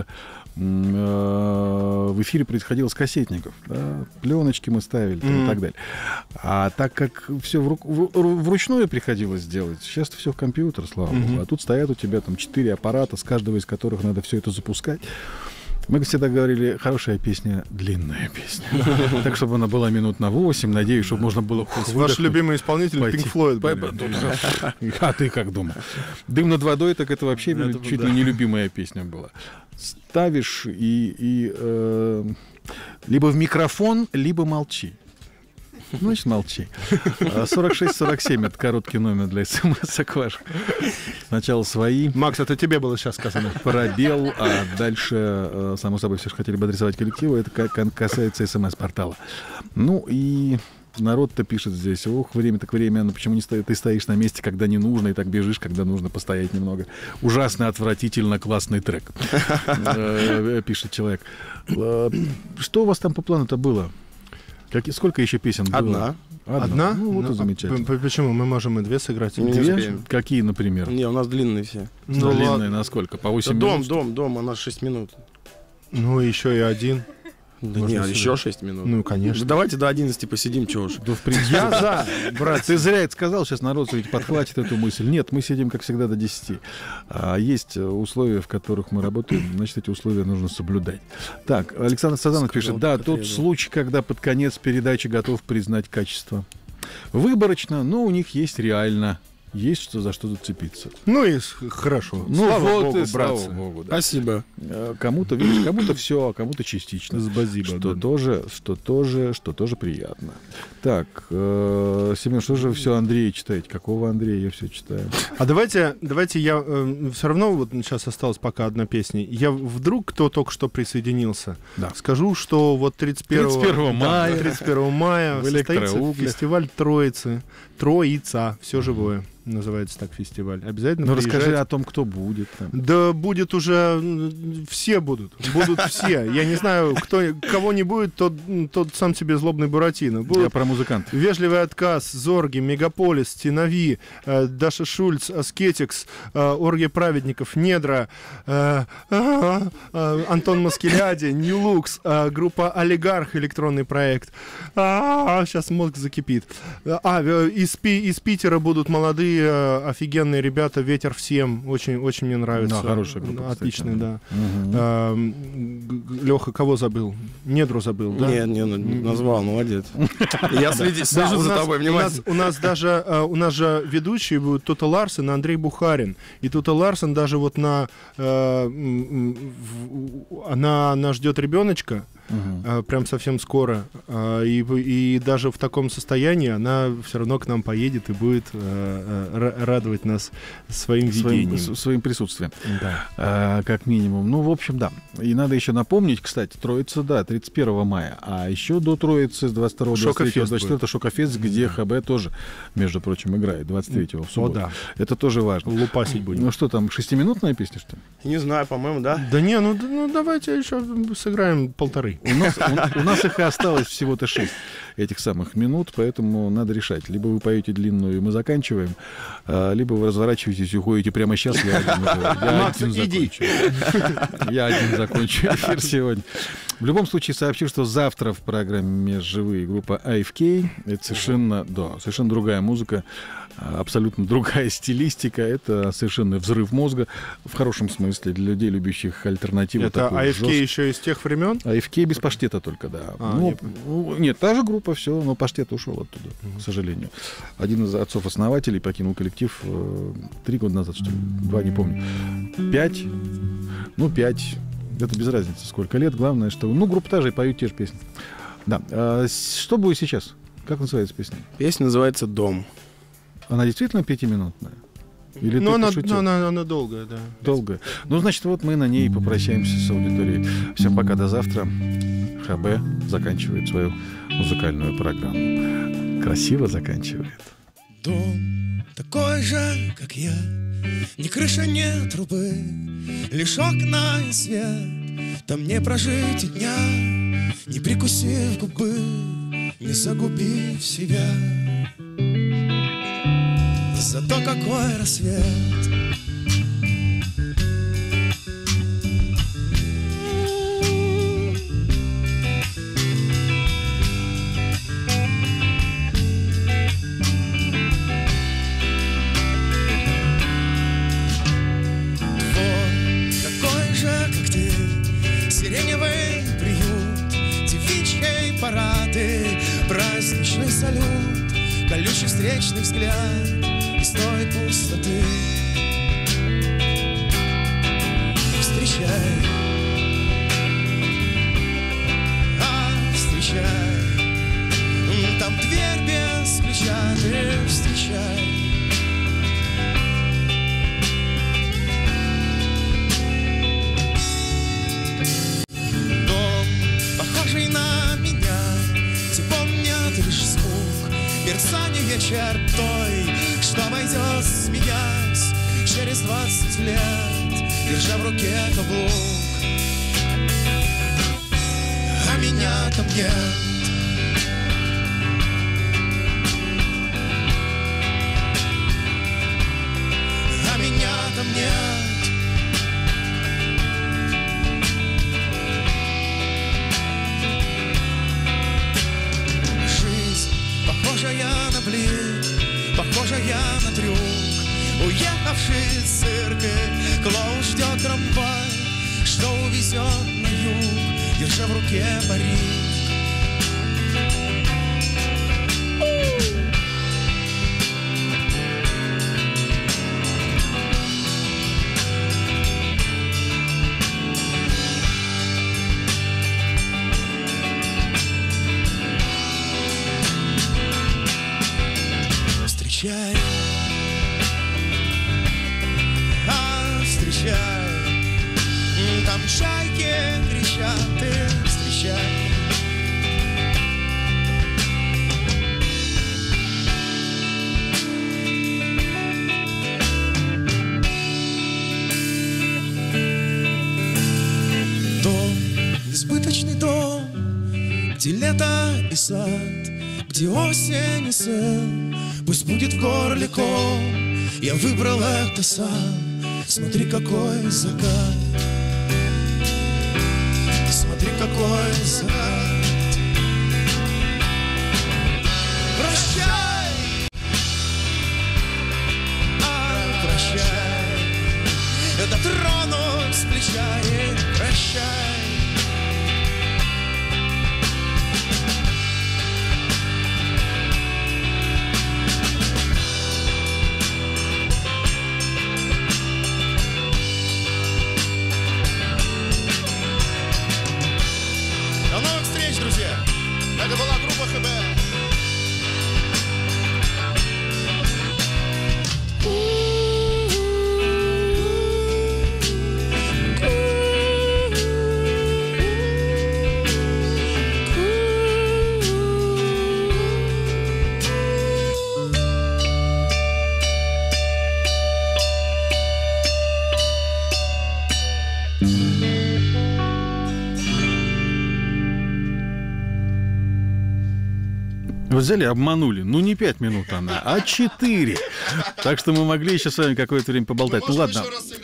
в эфире, происходило с кассетников. Да? Пленочки мы ставили там, mm. и так далее. А так как все в ру- в- вручную приходилось делать, сейчас все в компьютер, слава богу. Mm-hmm. А тут стоят у тебя там четыре аппарата, с каждого из которых надо все это запускать. Мы всегда говорили, хорошая песня, длинная песня. Так, чтобы она была минут на восемь, надеюсь, чтобы можно было... Ваш любимый исполнитель Pink Floyd. А ты как думал? «Дым над водой», так это вообще чуть ли не любимая песня была. Ставишь и либо в микрофон, либо молчи. Значит, молчи. сорок шесть сорок семь — это короткий номер для смс-ок ваших. Сначала свои. Макс, это тебе было сейчас сказано. Пробел, а дальше, само собой, все же хотели бы адресовать коллективу. Это касается смс-портала. Ну и народ-то пишет здесь: ох, время так время, но почему не сто... ты стоишь на месте, когда не нужно, и так бежишь, когда нужно постоять немного. Ужасно, отвратительно, классный трек, пишет человек. Что у вас там по плану-то было? Как, сколько еще песен было? Одна. Одна? Одна? Ну, вот ну, и замечательно. А почему? Мы можем и две сыграть. Не Две? успеем. Какие, например? Не, у нас длинные все. Ну, длинные на сколько? По восемь да минут? Дом, дом, дом, у нас шесть минут. Ну, еще и один. Да Можно нет, сюда. еще шесть минут. Ну, конечно. Да давайте до одиннадцати посидим, чего уж. Да, в принципе, Я за, брат. ты зря это сказал, сейчас народ ведь подхватит эту мысль. Нет, мы сидим, как всегда, до десяти. А есть условия, в которых мы работаем, значит, эти условия нужно соблюдать. Так, Александр Сазанов пишет: да, тот случай, когда под конец передачи готов признать качество. Выборочно, но у них есть реально. Есть что за что зацепиться. Ну и с- хорошо. Ну Слава вот Богу, и слава братцы. Богу, да. Спасибо. Э, Кому-то, видишь, кому-то все, а кому-то частично. Спасибо, Что да. тоже, что тоже, что тоже приятно. Так, э, Семен, что же вы все Андрея читаете? Какого Андрея? Я все читаю. А давайте, давайте я э, все равно вот сейчас осталась пока одна песня. Я вдруг, кто только что присоединился, Да. скажу, что вот тридцать первого, тридцать первого мая. да, тридцать первого мая В состоится Электроуглях. фестиваль Троицы, Троица, все живое. Называется так фестиваль. Обязательно Ну расскажи приезжайте. о том, кто будет там. Да будет уже... м, Все будут. Будут все. Я не знаю, кто, кого не будет, тот, тот сам себе злобный Буратино. Я Будут про музыкантов. Вежливый отказ, Зорги, Мегаполис, Тенави, э, Даша Шульц, Аскетикс, э, Оргия праведников, Недра, э, э, э, Антон Маскеляди, Ньюлукс, э, группа Олигарх, электронный проект. А, сейчас мозг закипит. А, э, из, Пи- из Питера будут молодые молодые, э, офигенные ребята, «Ветер всем», очень, очень мне нравится. Да, хорошая группа, отличный, кстати. да. Угу. А, Леха, кого забыл? Недру забыл, да? Не, не, назвал, молодец. Я слежу за тобой внимательно. У нас даже, у нас же ведущий будет Тута Ларсен и Андрей Бухарин. И Тута Ларсен даже вот на, она, она ждет ребеночка, Uh-huh. прям совсем скоро, и, и даже в таком состоянии она все равно к нам поедет и будет радовать нас своим видением. Своим, своим присутствием. Да. А, как минимум. Ну, в общем, да. И надо еще напомнить, кстати, Троица, да, тридцать первого мая, а еще до Троицы с двадцать второго, двадцать третьего, двадцать четвёртого Шокофест, где ХБ тоже, между прочим, играет двадцать третьего в субботу. О, да. Это тоже важно. Лупасить будем. Ну что там, шестиминутная песня, что ли? Не знаю, по-моему, да. Да не, ну, ну давайте еще сыграем полторы. У нас, у, у нас их и осталось всего-то шесть этих самых минут, поэтому надо решать. Либо вы поете длинную, и мы заканчиваем, либо вы разворачиваетесь и уходите прямо сейчас. Я один, я Макс, один иди. закончу. Я один закончу эфир сегодня. В любом случае сообщу, что завтра в программе «Живые» группа эй эф кей. Это совершенно, да, совершенно другая музыка, абсолютно другая стилистика. Это совершенно взрыв мозга, в хорошем смысле, для людей, любящих альтернативу. Это эй эф кей еще из тех времен? эй эф кей без паштета только, да. А, ну, не... ну, нет, та же группа, все, но паштет ушел оттуда, mm-hmm. к сожалению. Один из отцов-основателей покинул коллектив э, три года назад, что ли, два, не помню. Пять, ну, пять, это без разницы, сколько лет. Главное, что, ну, группа та же, и поют те же песни. Да, а, что будет сейчас? Как называется песня? Песня называется «Дом». Она действительно пятиминутная? Или но ты она, пошутил? она, она долгая, да. Долгая. Ну, значит, вот мы на ней попрощаемся с аудиторией. Всем пока, до завтра. ХБ заканчивает свою музыкальную программу. Красиво заканчивает. Дом такой же, как я. Ни крыши, ни трубы, лишь окна и свет. Там не прожить и дня, не прикусив губы, не загубив себя. Зато какой рассвет. Твой такой же, как ты, сиреневый приют, девичьей парады, праздничный салют, колючий встречный взгляд из той пустоты. Встречай, а встречай, там дверь без ключа, ты встречай. Дом, похожий на меня, где помнят лишь звук мерцание чертой, что войдет, смеясь, через двадцать лет, держа в руке каблук. А меня там нет. А меня там нет. Похожая на блин, похожая на трюк, уехавший из цирка, клоун ждет трамвай, что увезет на юг, держа в руке парик. Встречай, а встречай, там чайки кричат, ты встречай. Дом, избыточный дом, где лето и сад, где осень и сын. Пусть будет в горле ком, я выбрал это сам. Смотри, какой закат, смотри, какой закат. Прощай, Это была группа ХБ. Вы взяли, обманули. Ну, не пять минут она, а четыре. Так что мы могли еще с вами какое-то время поболтать. Ну, ладно.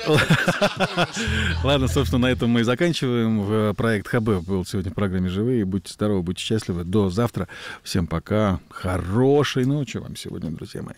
Ладно, собственно, на этом мы и заканчиваем. Проект ХБ был сегодня в программе «Живые». Будьте здоровы, будьте счастливы. До завтра. Всем пока. Хорошей ночи вам сегодня, друзья мои.